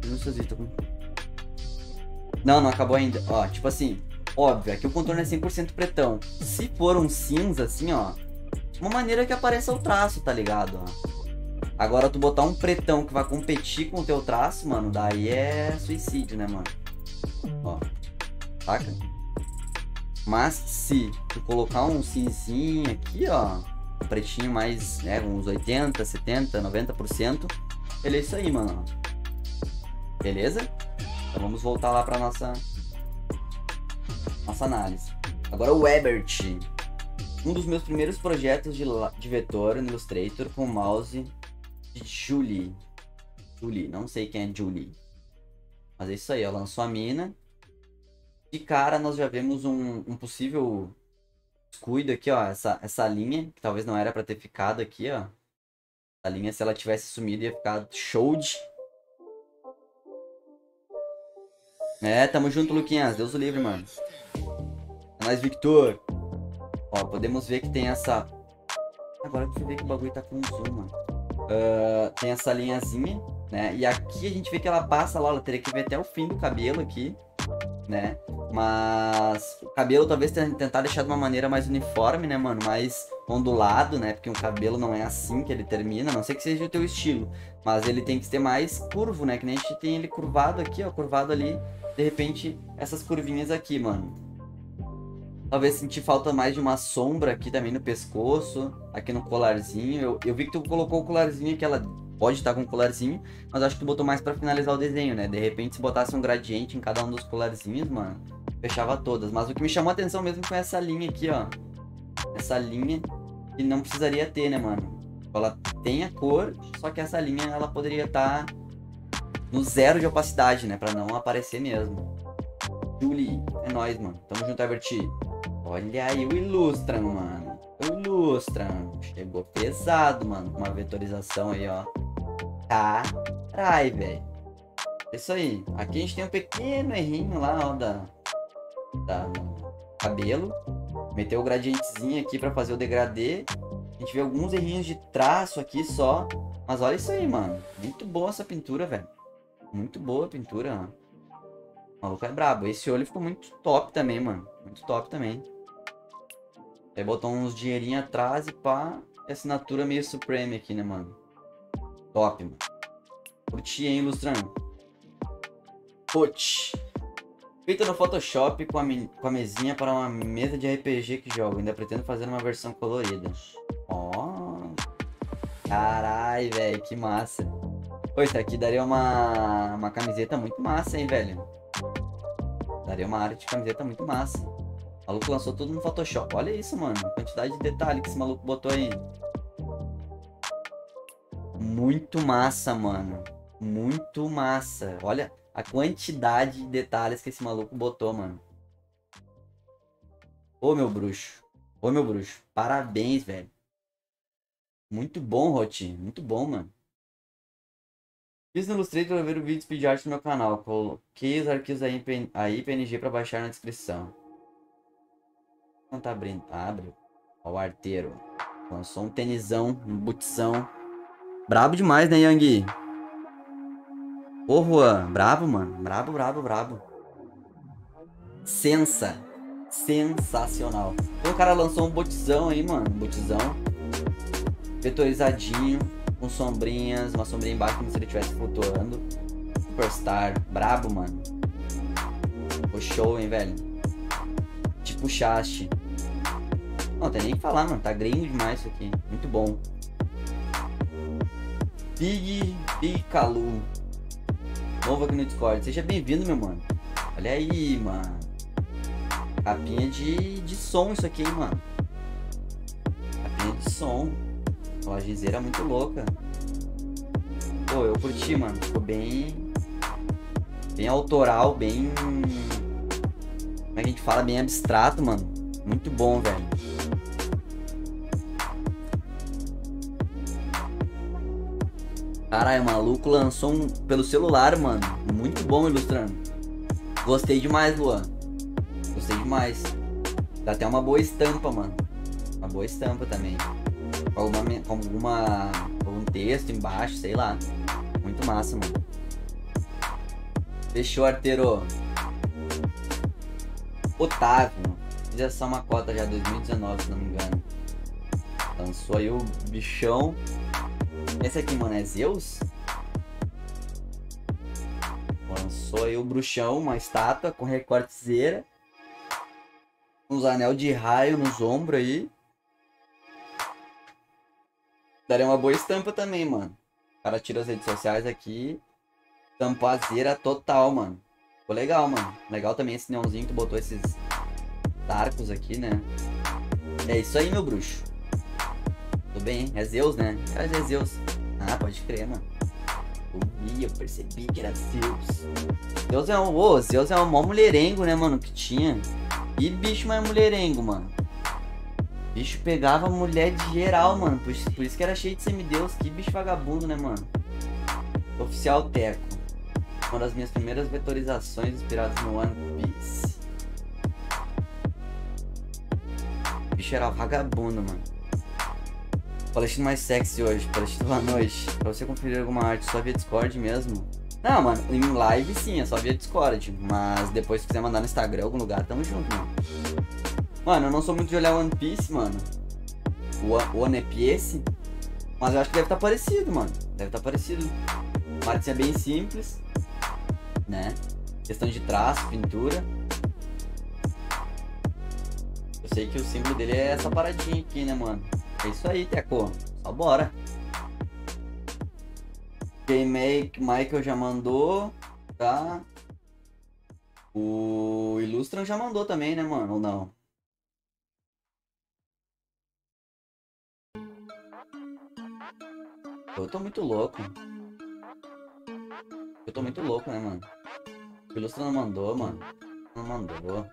Não acabou ainda. Ó, tipo assim, óbvio, aqui o contorno é 100% pretão. Se for um cinza, assim, ó, uma maneira que apareça o traço, tá ligado? Ó. Agora, tu botar um pretão que vai competir com o teu traço, mano, daí é suicídio, né, mano? Ó, saca? Mas se tu colocar um cinzinho aqui, ó, um pretinho mais, né, uns 80, 70, 90%, ele é isso aí, mano. Beleza? Então vamos voltar lá pra nossa análise. Agora o Ebert. Um dos meus primeiros projetos de vetor no Illustrator com o mouse de Julie. Não sei quem é Julie. Mas é isso aí, ó. Lançou a mina. De cara nós já vemos um possível descuido aqui, ó. Essa linha, que talvez não era pra ter ficado aqui, ó. A linha, se ela tivesse sumido, ia ficar show de... É, tamo junto, Luquinhas. Deus o livre, mano. É nóis, Victor. Ó, podemos ver que tem essa... Agora que você vê que o bagulho tá com zoom, mano. Tem essa linhazinha, né? E aqui a gente vê que ela passa lá. Ela teria que ver até o fim do cabelo aqui, né? Mas o cabelo talvez tentar deixar de uma maneira mais uniforme, né, mano? Mais ondulado, né? Porque um cabelo não é assim que ele termina. A não sei que seja o teu estilo. Mas ele tem que ser mais curvo, né? Que nem a gente tem ele curvado aqui, ó. Curvado ali. De repente, essas curvinhas aqui, mano. Talvez sentir falta mais de uma sombra aqui também no pescoço, aqui no colarzinho. Eu vi que tu colocou o colarzinho aqui, ela pode estar com o colarzinho, mas acho que tu botou mais pra finalizar o desenho, né? De repente, se botasse um gradiente em cada um dos colarzinhos, mano, fechava todas. Mas o que me chamou a atenção mesmo foi essa linha aqui, ó. Essa linha que não precisaria ter, né, mano? Ela tem a cor, só que essa linha, ela poderia estar no 0 de opacidade, né? Pra não aparecer mesmo. Julie, é nóis, mano. Tamo junto, Everti. Olha aí o Illustram, mano. O Illustram. Chegou pesado, mano. Uma vetorização aí, ó. Carai, velho. É isso aí. Aqui a gente tem um pequeno errinho lá, ó, do cabelo. Meteu o gradientezinho aqui pra fazer o degradê. A gente vê alguns errinhos de traço aqui só. Mas olha isso aí, mano. Muito boa essa pintura, velho. Muito boa a pintura, ó. O maluco é brabo. Esse olho ficou muito top também, mano. Muito top também. Aí botou uns dinheirinho atrás e pá. E assinatura meio Supreme aqui, né, mano? Top, mano. Curti, hein, Ilustrando? Putz. Feita no Photoshop com a mesinha para uma mesa de RPG que jogo. Ainda pretendo fazer uma versão colorida. Ó. Carai, velho. Que massa. Pô, isso aqui daria uma camiseta muito massa, hein, velho. Daria uma área de camiseta muito massa. O maluco lançou tudo no Photoshop. Olha isso, mano. A quantidade de detalhe que esse maluco botou aí. Muito massa, mano. Muito massa. Olha a quantidade de detalhes que esse maluco botou, mano. Ô, meu bruxo. Ô, meu bruxo. Parabéns, velho. Muito bom, Roti. Muito bom, mano. Fiz no Illustrator para ver o vídeo de speed art no meu canal. Coloquei os arquivos aí PNG para baixar na descrição. Não tá abrindo. Abre. Ó o arteiro. Lançou um tenisão, um bootzão. Brabo demais, né, Yang? Ô, Juan. Brabo, mano. Brabo, brabo, brabo. Sensacional. Então, o cara lançou um bootzão aí, mano. Um bootzão. Vetorizadinho. Com sombrinhas, uma sombrinha embaixo como se ele estivesse flutuando. Superstar, brabo, mano. O show, hein, velho. Te puxaste. Não tem nem o que falar, mano. Tá gringo demais isso aqui. Muito bom. Big Calu. Novo aqui no Discord. Seja bem-vindo, meu mano. Olha aí, mano. Capinha de som isso aqui, hein, mano. Capinha de som. Uma gizeira muito louca. Pô, eu curti, mano. Ficou bem autoral, bem... Como é que a gente fala? Bem abstrato, mano. Muito bom, velho. Caralho, o maluco lançou pelo celular, mano. Muito bom ilustrando. Gostei demais, Luan. Gostei demais. Dá até uma boa estampa, mano. Uma boa estampa também. Com algum texto embaixo, sei lá. Muito massa, mano. Fechou, arteiro. Otávio. Fiz essa uma cota já 2019, se não me engano. Lançou aí o bichão. Esse aqui, mano, é Zeus? Lançou aí o bruxão, uma estátua com recortezeira. Uns anel de raio nos ombros aí. Daria uma boa estampa também, mano. O cara tira as redes sociais aqui. Tampazeira total, mano. Ficou legal, mano. Legal também esse neonzinho que botou esses arcos aqui, né? É isso aí, meu bruxo. Tudo bem, é Zeus, né? É Zeus. Ah, pode crer, mano. Eu percebi que era Zeus. Zeus é um mó mulherengo, né, mano? Que tinha. E bicho mais mulherengo, mano. Bicho pegava mulher de geral, mano. Por isso que era cheio de semideus. Que bicho vagabundo, né, mano? Oficial Teco. Uma das minhas primeiras vetorizações inspiradas no One Piece. Bicho era vagabundo, mano. Palestina mais sexy hoje. Palestina boa noite. Pra você conferir alguma arte só via Discord mesmo? Não, mano. Em live sim, é só via Discord. Mas depois se quiser mandar no Instagram, algum lugar, tamo junto, mano. Mano, eu não sou muito de olhar One Piece, mano. O One Piece. Mas eu acho que deve estar parecido, mano. Deve estar parecido. Uma artezinha bem simples. Né? Questão de traço, pintura. sei que o símbolo dele é essa paradinha aqui, né, mano? É isso aí, Teco. Só bora. Michael já mandou, tá? O Illustran já mandou também, né, mano? Ou não? Eu tô muito louco. Eu tô muito louco, né, mano? O Illustran não mandou, mano. Não mandou.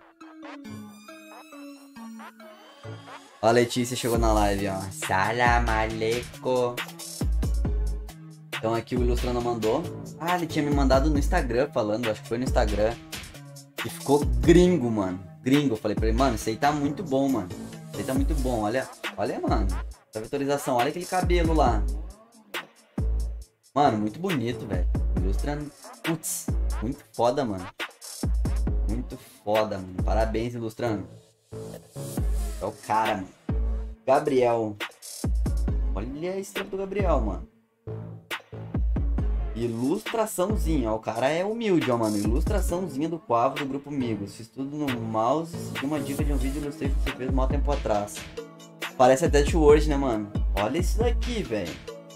Ó, a Letícia chegou na live, ó. Salam aleikum. Então aqui o Illustrando mandou. Ah, ele tinha me mandado no Instagram falando, acho que foi no Instagram. E ficou gringo, mano. Gringo. Eu falei pra ele, mano, isso aí tá muito bom, mano. Isso aí tá muito bom. Olha, mano. Essa vetorização, olha aquele cabelo lá. Mano, muito bonito, velho. Illustrando. Putz, muito foda, mano. Muito foda, mano. Parabéns, Illustrando. É o cara, mano. Gabriel. Olha a estrela do Gabriel, mano. Ilustraçãozinha, ó. O cara é humilde, ó, mano. Ilustraçãozinha do Quavo do Grupo Migos. Fiz tudo no mouse. Segui uma dica de um vídeo Illustrator que você fez um tempo atrás. Parece até Word, né, mano? Olha isso daqui, velho.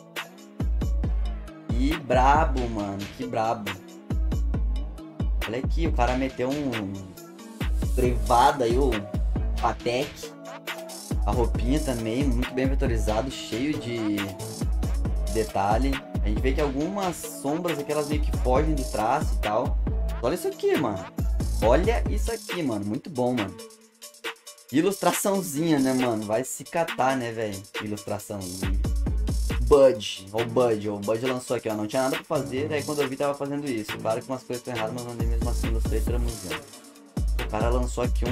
Que brabo, mano. Que brabo. Olha aqui, o cara meteu um privado aí, o Patek. A roupinha também, muito bem vetorizado, cheio de detalhe. A gente vê que algumas sombras aqui, elas meio que fogem do traço e tal. Olha isso aqui, mano. Olha isso aqui, mano. Muito bom, mano. Ilustraçãozinha, né, mano? Vai se catar, né, velho? Ilustraçãozinha. Bud. Ó o Bud. O Bud lançou aqui, ó. Não tinha nada pra fazer, daí quando eu vi, tava fazendo isso. Claro que umas coisas estão erradas, mas mandei mesmo assim Illustrator museu. O cara lançou aqui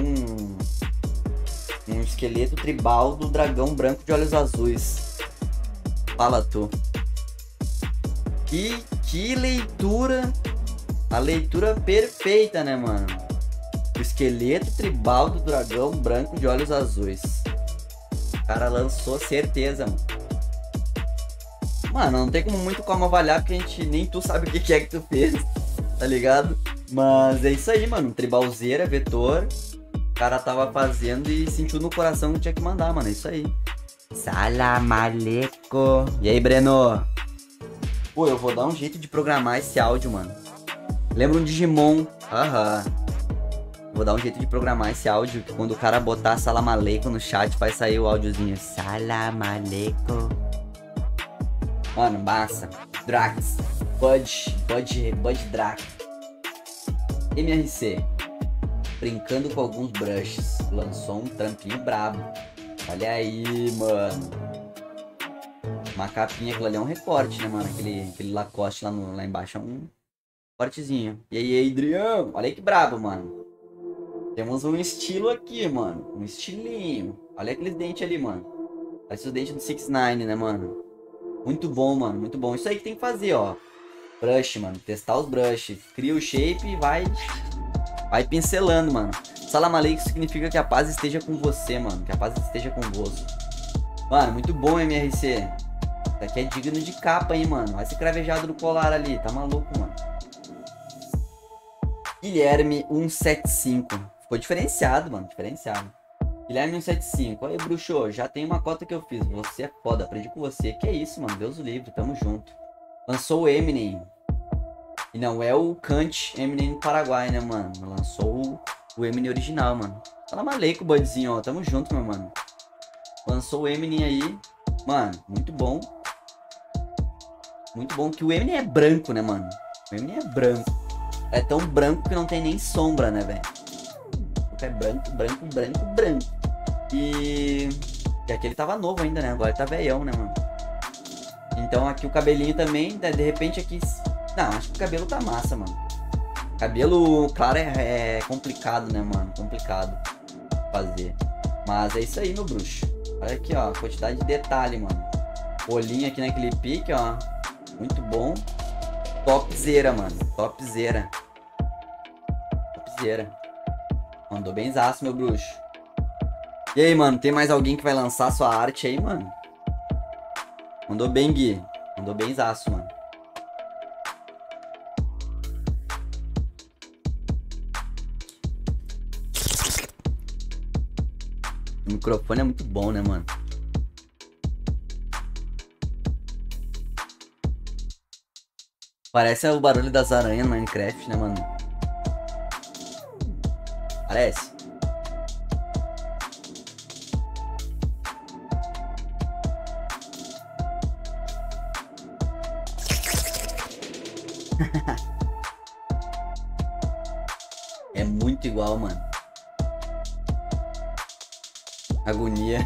um esqueleto tribal do dragão branco de olhos azuis. Fala tu. Que leitura. A leitura perfeita, né, mano? O esqueleto tribal do dragão branco de olhos azuis. O cara lançou, certeza, mano. Mano, não tem como avaliar, porque a gente nem tu sabe o que é que tu fez, tá ligado? Mas é isso aí, mano. Tribalzeira, vetor. O cara tava fazendo e sentiu no coração que tinha que mandar, mano. É isso aí. Salam aleikum. E aí, Breno? Pô, eu vou dar um jeito de programar esse áudio, mano. Lembra um Digimon? Aham. Vou dar um jeito de programar esse áudio, que quando o cara botar Salam aleikum no chat, vai sair o áudiozinho. Salam aleikum. Mano, massa. Drax. Bud Drax. MRC. Brincando com alguns brushes. Lançou um trampinho brabo. Olha aí, mano. Uma capinha, aquilo ali é um recorte, né, mano? Aquele Lacoste lá embaixo é um cortezinho. E aí, Adriano? Olha aí que brabo, mano. Temos um estilo aqui, mano. Um estilinho. Olha aqueles dentes ali, mano. Parece os dentes do 6ix9ine, né, mano? Muito bom, mano. Muito bom. Isso aí que tem que fazer, ó. Brush, mano. Testar os brushes. Cria o shape e vai pincelando, mano. Salam aleikum significa que a paz esteja com você, mano. Que a paz esteja convosco. Mano, muito bom, MRC. Isso aqui é digno de capa, hein, mano. Olha esse cravejado do colar ali. Tá maluco, mano. Guilherme 175. Ficou diferenciado, mano. Diferenciado. Guilherme 175. Olha aí, bruxo. Já tem uma cota que eu fiz. Você é foda. Aprendi com você. Que é isso, mano. Deus o livre. Tamo junto. Lançou o Eminem. E não é o Kant Eminem do Paraguai, né, mano? Lançou o Eminem original, mano. Salam aleikum, Budzinho, ó. Tamo junto, meu mano. Lançou o Eminem aí. Mano, muito bom. Muito bom que o Eminem é branco, né, mano? O Eminem é branco. É tão branco que não tem nem sombra, né, velho? É branco. E aqui ele tava novo ainda, né? Agora ele tá velhão, né, mano? Então aqui o cabelinho também, de repente aqui... Não, acho que o cabelo tá massa, mano. Cabelo, claro, é complicado, né, mano? Complicado fazer. Mas é isso aí, meu bruxo. Olha aqui, ó, a quantidade de detalhe, mano. Olhinho aqui naquele pique, ó. Muito bom. Topzera, mano. Topzera. Mandou benzaço, meu bruxo. E aí, mano, tem mais alguém que vai lançar sua arte aí, mano? Mandou bem, Gui. Mandou benzaço, mano. O microfone é muito bom, né, mano? Parece o barulho das aranhas no Minecraft, né, mano? Parece. É muito igual, mano. Agonia.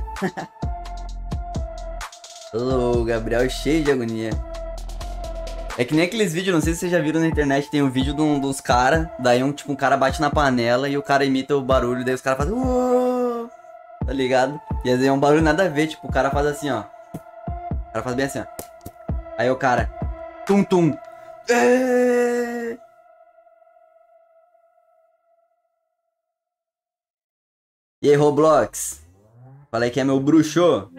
O Gabriel é cheio de agonia. É que nem aqueles vídeos, não sei se vocês já viram na internet, tem um vídeo dos caras, daí um cara bate na panela e o cara imita o barulho, daí os caras fazem... Tá ligado? E às vezes é um barulho nada a ver, tipo, o cara faz assim, ó. O cara faz bem assim, ó. Aí o cara... Tum, tum. E aí, Roblox? Falei que é meu bruxo.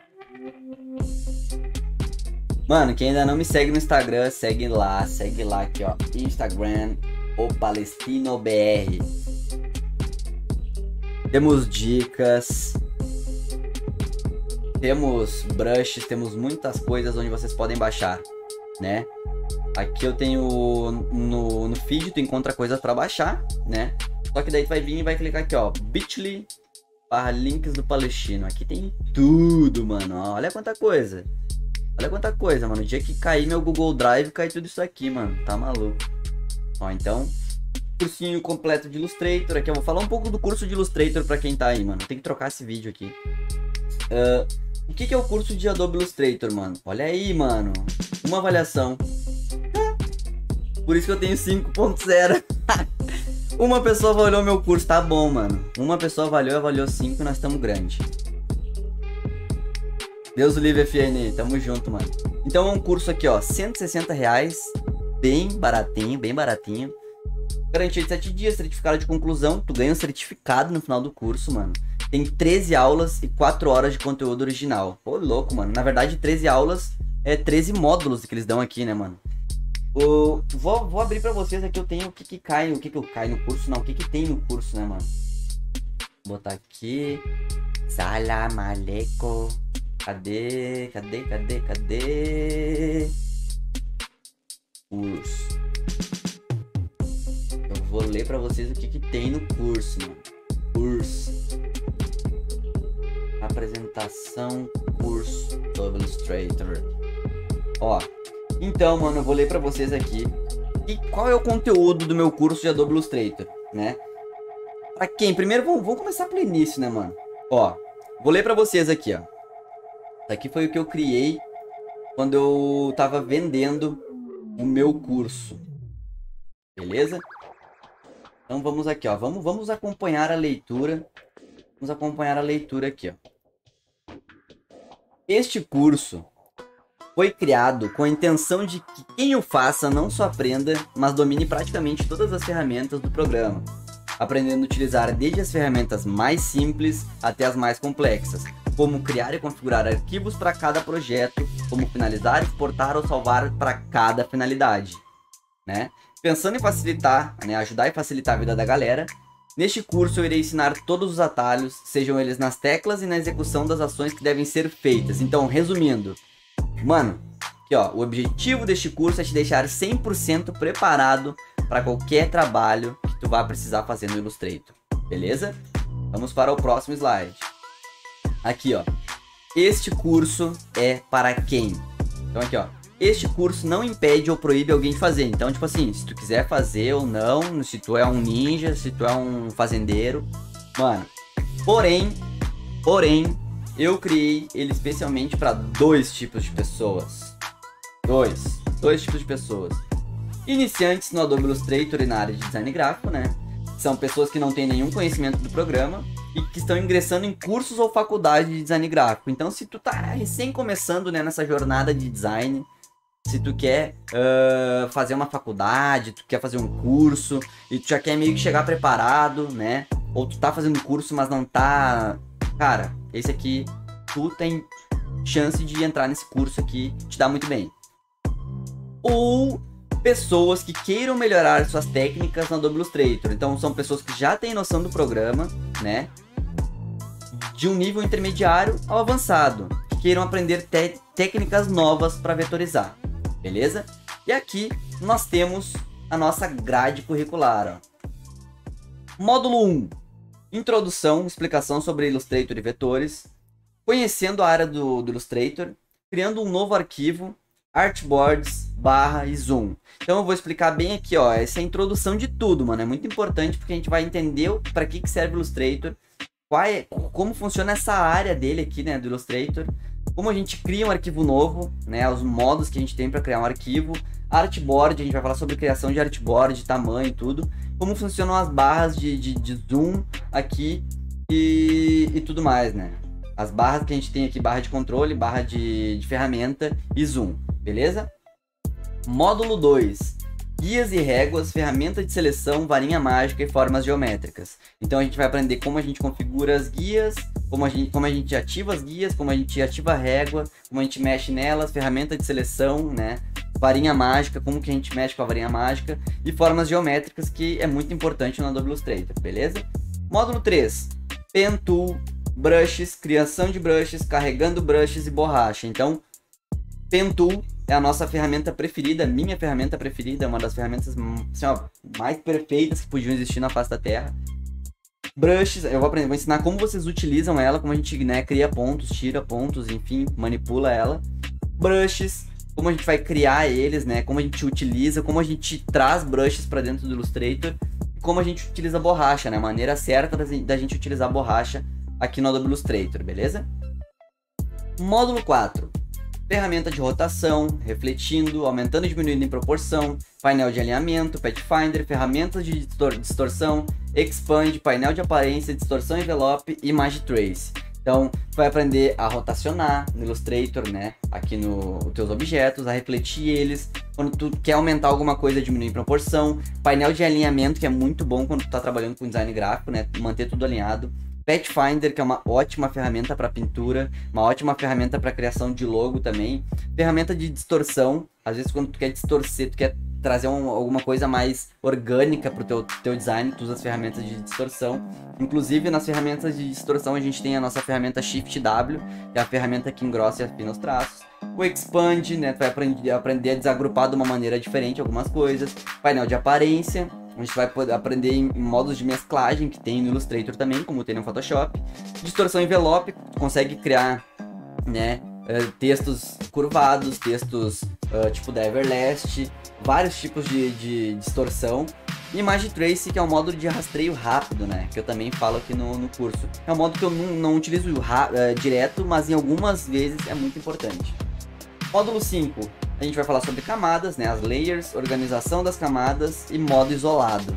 Mano, quem ainda não me segue no Instagram, segue lá aqui, ó. Instagram, o Palestino BR. Temos dicas, temos brushes, temos muitas coisas onde vocês podem baixar, né? Aqui eu tenho no feed, tu encontra coisas pra baixar, né? Só que daí tu vai vir e vai clicar aqui, ó, bit.ly/links do Palestino. Aqui tem tudo, mano, ó, olha quanta coisa. Olha quanta coisa, mano. O dia que cair meu Google Drive, cai tudo isso aqui, mano. Tá maluco. Ó, então, cursinho completo de Illustrator. Aqui eu vou falar um pouco do curso de Illustrator pra quem tá aí, mano. Tem que trocar esse vídeo aqui. O que é o curso de Adobe Illustrator, mano? Olha aí, mano. Uma avaliação. Por isso que eu tenho 5.0. Uma pessoa avaliou meu curso. Tá bom, mano. Uma pessoa avaliou 5 e nós estamos grande. Deus o livre, FN, tamo junto, mano. Então é um curso aqui, ó, R$160, bem baratinho, bem baratinho. Garantia de 7 dias, certificado de conclusão, tu ganha um certificado no final do curso, mano. Tem 13 aulas e 4 horas de conteúdo original. Pô, louco, mano. Na verdade, 13 aulas é 13 módulos que eles dão aqui, né, mano. Vou abrir pra vocês aqui, eu tenho o que cai no curso, não, o que tem no curso, né, mano. Vou botar aqui. Salam aleikum. Cadê? Curso. Eu vou ler pra vocês o que tem no curso, mano. Curso. Apresentação, curso do Illustrator. Ó, então, mano, eu vou ler pra vocês aqui. E qual é o conteúdo do meu curso de Adobe Illustrator, né? Pra quem? Primeiro, vamos começar pelo início, né, mano? Ó, vou ler pra vocês aqui, ó. Isso aqui foi o que eu criei quando eu tava vendendo o meu curso. Beleza? Então vamos aqui, ó. Vamos acompanhar a leitura. Vamos acompanhar a leitura aqui, ó. Este curso foi criado com a intenção de que quem o faça não só aprenda, mas domine praticamente todas as ferramentas do programa, aprendendo a utilizar desde as ferramentas mais simples até as mais complexas, como criar e configurar arquivos para cada projeto, como finalizar, exportar ou salvar para cada finalidade, né? Pensando em facilitar, né, ajudar e facilitar a vida da galera, neste curso eu irei ensinar todos os atalhos, sejam eles nas teclas e na execução das ações que devem ser feitas. Então, resumindo, mano, aqui ó, o objetivo deste curso é te deixar 100% preparado para qualquer trabalho que tu vá precisar fazer no Illustrator, beleza? Vamos para o próximo slide. Aqui, ó. Este curso é para quem? Então aqui, ó. Este curso não impede ou proíbe alguém de fazer. Então, tipo assim, se tu quiser fazer ou não, se tu é um ninja, se tu é um fazendeiro, mano. Porém, eu criei ele especialmente para 2 tipos de pessoas. Dois tipos de pessoas. Iniciantes no Adobe Illustrator e na área de design gráfico, né? São pessoas que não têm nenhum conhecimento do programa e que estão ingressando em cursos ou faculdade de design gráfico. Então, se tu tá recém começando, né, nessa jornada de design, se tu quer fazer uma faculdade, tu quer fazer um curso e tu já quer meio que chegar preparado, né? Ou tu tá fazendo curso, mas não tá... Cara, esse aqui, tu tem chance de entrar nesse curso aqui, te dá muito bem. Ou pessoas que queiram melhorar suas técnicas no Adobe Illustrator. Então são pessoas que já têm noção do programa, né? de um nível intermediário ao avançado, que queiram aprender técnicas novas para vetorizar, beleza? E aqui nós temos a nossa grade curricular. Ó. Módulo 1. Introdução, explicação sobre Illustrator e vetores, conhecendo a área do Illustrator, criando um novo arquivo, artboards, barra e zoom. Então eu vou explicar bem aqui, ó, essa é a introdução de tudo, mano, é muito importante porque a gente vai entender para que serve o Illustrator, como funciona essa área dele aqui, né, do Illustrator, como a gente cria um arquivo novo, né, os modos que a gente tem para criar um arquivo, artboard, a gente vai falar sobre criação de artboard, tamanho e tudo, como funcionam as barras de zoom aqui e tudo mais, né. As barras que a gente tem aqui, barra de controle, barra de ferramenta e zoom, beleza? Módulo 2. Guias e réguas, ferramenta de seleção, varinha mágica e formas geométricas. Então a gente vai aprender como a gente configura as guias, como a gente ativa as guias, como a gente ativa a régua, como a gente mexe nelas, ferramenta de seleção, né? Varinha mágica, como que a gente mexe com a varinha mágica e formas geométricas, que é muito importante no Adobe Illustrator, beleza? Módulo 3. Pen Tool, brushes, criação de brushes, carregando brushes e borracha. Então, Pen Tool é a nossa ferramenta preferida, minha ferramenta preferida, uma das ferramentas assim, ó, mais perfeitas que podiam existir na face da Terra. Brushes, eu vou ensinar como vocês utilizam ela, como a gente, né, cria pontos, tira pontos, enfim, manipula ela. Brushes, como a gente vai criar eles, né, como a gente utiliza, como a gente traz brushes para dentro do Illustrator, como a gente utiliza borracha, né, a maneira certa da gente utilizar borracha aqui no Adobe Illustrator, beleza? Módulo 4. Ferramenta de rotação, refletindo, aumentando e diminuindo em proporção, painel de alinhamento, Pathfinder, ferramentas de distorção, expand, painel de aparência, distorção envelope e Image Trace. Então, vai aprender a rotacionar no Illustrator, né, aqui nos teus objetos, a refletir eles, quando tu quer aumentar alguma coisa, diminuir em proporção, painel de alinhamento, que é muito bom quando tu tá trabalhando com design gráfico, né, manter tudo alinhado. Pathfinder, que é uma ótima ferramenta para pintura, uma ótima ferramenta para criação de logo também. Ferramenta de distorção, às vezes quando tu quer distorcer, tu quer trazer alguma coisa mais orgânica para o teu design, tu usa as ferramentas de distorção. Inclusive nas ferramentas de distorção a gente tem a nossa ferramenta Shift W, que é a ferramenta que engrossa e afina os traços. O Expand, né, tu vai aprender a desagrupar de uma maneira diferente algumas coisas. Painel de aparência, a gente vai poder aprender em modos de mesclagem que tem no Illustrator também, como tem no Photoshop. Distorção envelope, tu consegue criar, né, textos curvados, textos tipo da Everlast, vários tipos de distorção. E Image Trace, que é um modo de rastreio rápido, né, que eu também falo aqui no curso. É um modo que eu não utilizo direto, mas em algumas vezes é muito importante. Módulo 5. A gente vai falar sobre camadas, né, as layers, organização das camadas e modo isolado.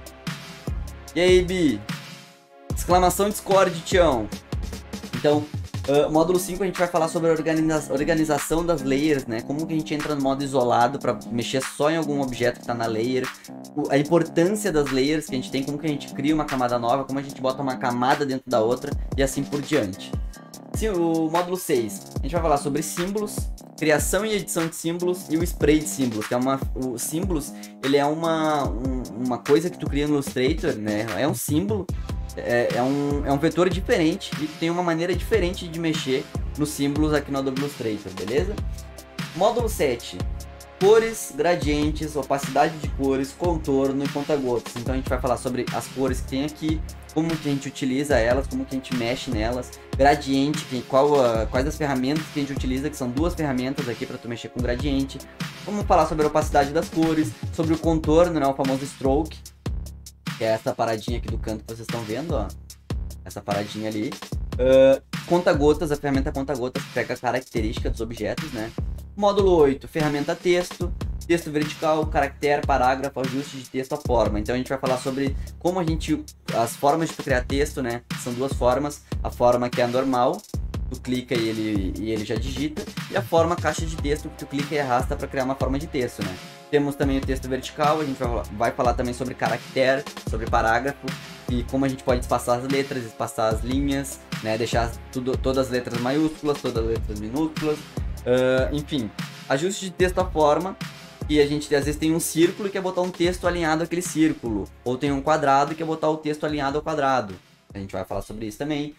E aí, Bi? Exclamação Discord, Tião. Então, módulo 5 a gente vai falar sobre a organização das layers, né, como que a gente entra no modo isolado para mexer só em algum objeto que está na layer, a importância das layers que a gente tem, como que a gente cria uma camada nova, como a gente bota uma camada dentro da outra e assim por diante. O módulo 6, a gente vai falar sobre símbolos, criação e edição de símbolos e o spray de símbolos, que é o símbolos, ele é uma coisa que tu cria no Illustrator, né? É um símbolo, é um vetor diferente e tem uma maneira diferente de mexer nos símbolos aqui no Adobe Illustrator, beleza? Módulo 7, cores, gradientes, opacidade de cores, contorno e conta-gotas. Então a gente vai falar sobre as cores que tem aqui, como que a gente utiliza elas, como que a gente mexe nelas, gradiente, quais as ferramentas que a gente utiliza, que são duas ferramentas aqui para tu mexer com gradiente. Vamos falar sobre a opacidade das cores, sobre o contorno, né, o famoso stroke, que é essa paradinha aqui do canto que vocês estão vendo, ó, essa paradinha ali. Conta-gotas, a ferramenta conta-gotas que pega a característica dos objetos, né. Módulo 8, ferramenta texto, texto vertical, caractere, parágrafo, ajuste de texto, a forma. Então a gente vai falar sobre como as formas de tu criar texto, né? São duas formas, a forma que é a normal, tu clica e ele já digita, e a forma caixa de texto que tu clica e arrasta para criar uma forma de texto, né? Temos também o texto vertical, a gente vai falar também sobre caractere, sobre parágrafo, e como a gente pode espaçar as letras, espaçar as linhas, né? Deixar todas as letras maiúsculas, todas as letras minúsculas. Enfim, ajuste de texto à forma, e a gente às vezes tem um círculo e quer botar um texto alinhado àquele círculo, ou tem um quadrado e quer botar o texto alinhado ao quadrado. A gente vai falar sobre isso também.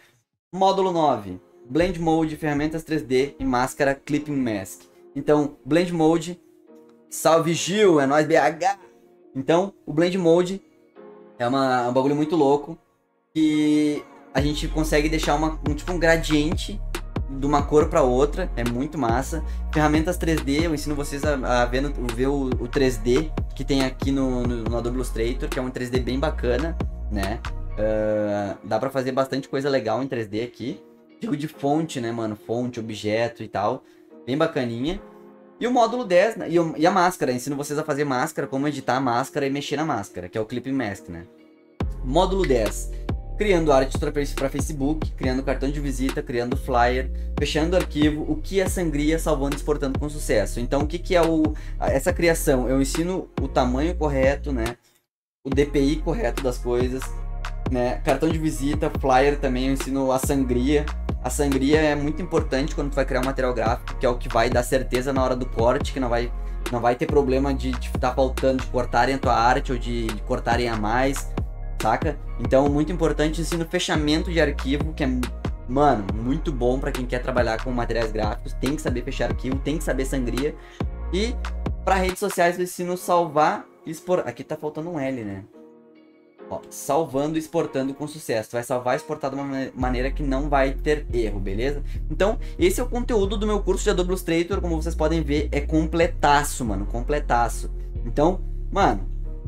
Módulo 9. Blend Mode, ferramentas 3D e máscara Clipping Mask. Então, Blend Mode. Salve Gil, é nóis BH. Então, o Blend Mode é um bagulho muito louco. Que a gente consegue deixar tipo um gradiente de uma cor para outra. É muito massa. Ferramentas 3D, eu ensino vocês a ver o 3D que tem aqui no Adobe Illustrator, que é um 3D bem bacana, né? Dá pra fazer bastante coisa legal em 3D aqui. Tipo de fonte, né, mano? Fonte, objeto e tal. Bem bacaninha. E o módulo 10, né? E a máscara. Ensino vocês a fazer máscara, como editar a máscara e mexer na máscara, que é o Clipping Mask, né? Módulo 10. Criando arte para Facebook, criando cartão de visita, criando flyer, fechando arquivo, o que é sangria, salvando e exportando com sucesso. Então, o que é essa criação? Eu ensino o tamanho correto, né? O DPI correto das coisas, né? Cartão de visita, flyer também, eu ensino a sangria. A sangria é muito importante quando tu vai criar um material gráfico, que é o que vai dar certeza na hora do corte, que não vai ter problema de tá faltando, de cortarem a tua arte ou de cortarem a mais, saca? Então, muito importante, ensino fechamento de arquivo, que é, mano, muito bom pra quem quer trabalhar com materiais gráficos, tem que saber fechar arquivo, tem que saber sangria. E para redes sociais eu ensino salvar e expor. Aqui tá faltando um L, né? Ó, salvando e exportando com sucesso. Tu vai salvar e exportar de uma maneira que não vai ter erro, beleza? Então, esse é o conteúdo do meu curso de Adobe Illustrator. Como vocês podem ver, é completaço, mano. Completaço. Então, mano,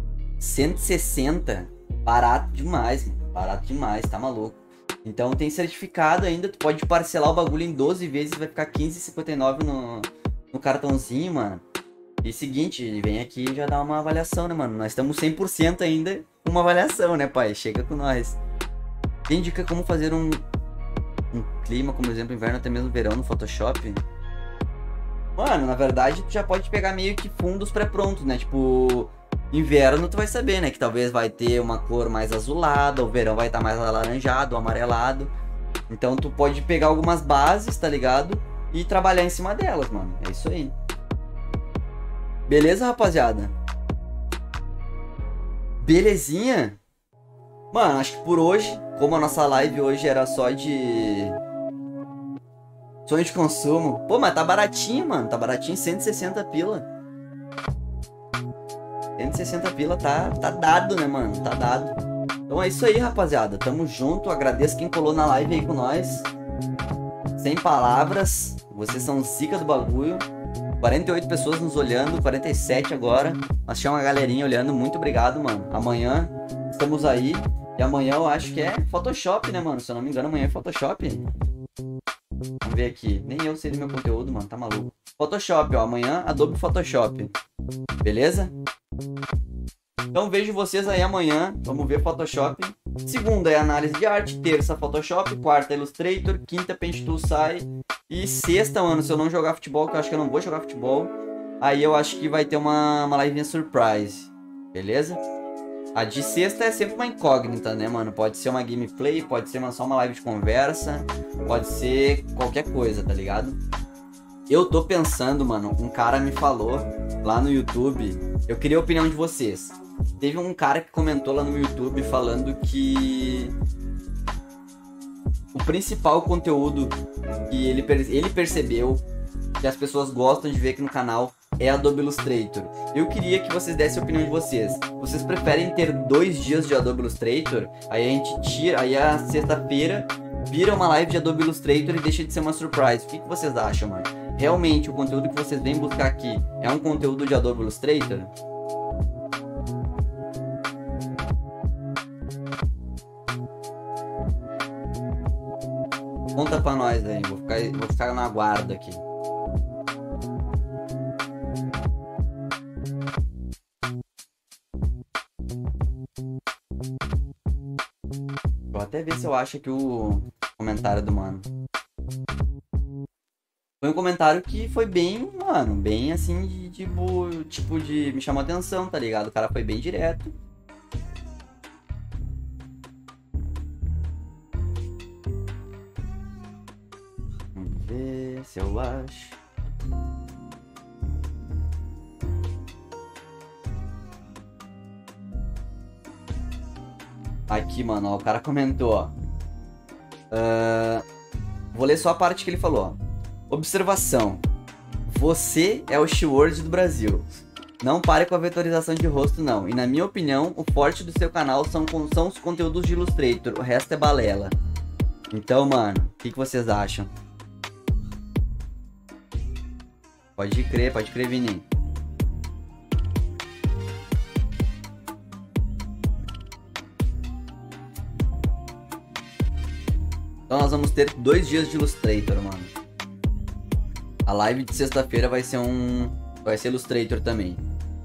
160, barato demais, mano. Barato demais, tá maluco? Então, tem certificado ainda. Tu pode parcelar o bagulho em 12 vezes. Vai ficar R$15,59 no cartãozinho, mano. E seguinte, vem aqui e já dá uma avaliação, né, mano? Nós estamos 100% ainda com uma avaliação, né, pai? Chega com nós. Tem dica como fazer um clima, como exemplo, inverno, até mesmo verão no Photoshop? Mano, na verdade, tu já pode pegar meio que fundos pré-prontos, né? Tipo, inverno tu vai saber, né? Que talvez vai ter uma cor mais azulada, o verão vai estar mais alaranjado, amarelado. Então tu pode pegar algumas bases, tá ligado? E trabalhar em cima delas, mano. É isso aí. Beleza, rapaziada? Belezinha? Mano, acho que por hoje, como a nossa live hoje era só de sonho de consumo. Pô, mas tá baratinho, mano. Tá baratinho, 160 pila. 160 pila tá dado, né, mano? Tá dado. Então é isso aí, rapaziada. Tamo junto. Agradeço quem colou na live aí com nós. Sem palavras. Vocês são zica do bagulho. 48 pessoas nos olhando, 47 agora. Mas tinha uma galerinha olhando. Muito obrigado, mano. Amanhã estamos aí. E amanhã eu acho que é Photoshop, né, mano? Se eu não me engano, amanhã é Photoshop. Vamos ver aqui. Nem eu sei do meu conteúdo, mano. Tá maluco. Photoshop, ó. Amanhã, Adobe Photoshop. Beleza? Então vejo vocês aí amanhã. Vamos ver Photoshop. Segunda é análise de arte. Terça, Photoshop. Quarta, Illustrator. Quinta, Paint Tool sai. E sexta, mano, se eu não jogar futebol, que eu acho que eu não vou jogar futebol, aí eu acho que vai ter uma livezinha surprise. Beleza? A de sexta é sempre uma incógnita, né, mano? Pode ser uma gameplay, pode ser só uma live de conversa, pode ser qualquer coisa, tá ligado? Eu tô pensando, mano, um cara me falou lá no YouTube, eu queria a opinião de vocês. Teve um cara que comentou lá no YouTube falando que o principal conteúdo que ele percebeu que as pessoas gostam de ver aqui no canal é Adobe Illustrator. Eu queria que vocês dessem a opinião de vocês. Vocês preferem ter 2 dias de Adobe Illustrator? Aí a gente tira, aí a sexta-feira vira uma live de Adobe Illustrator e deixa de ser uma surprise. O que vocês acham, mano? Realmente o conteúdo que vocês vêm buscar aqui é um conteúdo de Adobe Illustrator? Conta pra nós aí, vou ficar na guarda aqui. Vou até ver se eu acho aqui o comentário do mano. Foi um comentário que foi bem, mano, bem assim, tipo de me chamou a atenção, tá ligado? O cara foi bem direto. Se eu acho. Aqui, mano, ó, o cara comentou, ó. Vou ler só a parte que ele falou, ó. Observação. Você é o keyword do Brasil. Não pare com a vetorização de rosto, não. E na minha opinião, o forte do seu canal são os conteúdos de Illustrator. O resto é balela. Então, mano, o que vocês acham? Pode crer, Vini. Então nós vamos ter 2 dias de Illustrator, mano. A live de sexta-feira vai ser Illustrator também.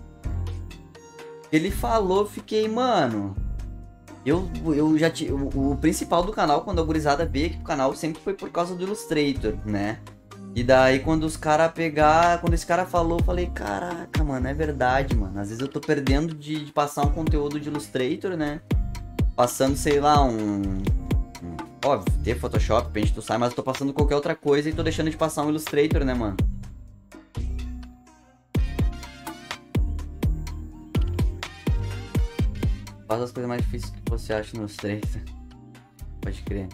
Ele falou, fiquei, mano. Eu já tinha. O principal do canal, quando a gurizada veio aqui pro canal, sempre foi por causa do Illustrator, né? E daí quando esse cara falou, eu falei, caraca, mano, é verdade, mano. Às vezes eu tô perdendo de passar um conteúdo de Illustrator, né? Passando, sei lá, óbvio, ter Photoshop, Paint to Sai, mas eu tô passando qualquer outra coisa e tô deixando de passar um Illustrator, né, mano? Faz as coisas mais difíceis que você acha no Illustrator. Pode crer.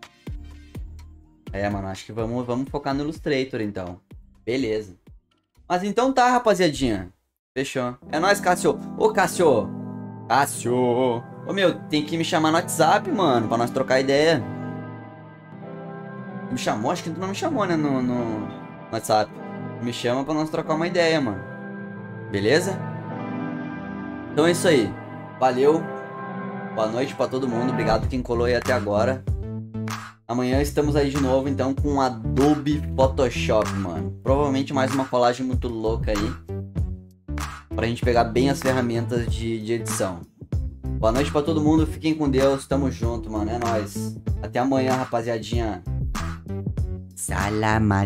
Mano, acho que vamos focar no Illustrator, então. Beleza. Mas então tá, rapaziadinha. Fechou. É nóis, Cássio. Ô, Cássio. Ô, meu, tem que me chamar no WhatsApp, mano, pra nós trocar ideia. Me chamou? Acho que tu não me chamou, né, no WhatsApp. Me chama pra nós trocar uma ideia, mano. Beleza? Então é isso aí. Valeu. Boa noite pra todo mundo. Obrigado quem colou aí até agora. Amanhã estamos aí de novo, então, com Adobe Photoshop, mano. Provavelmente mais uma colagem muito louca aí. Pra gente pegar bem as ferramentas de edição. Boa noite pra todo mundo. Fiquem com Deus. Tamo junto, mano. É nóis. Até amanhã, rapaziadinha. Salam.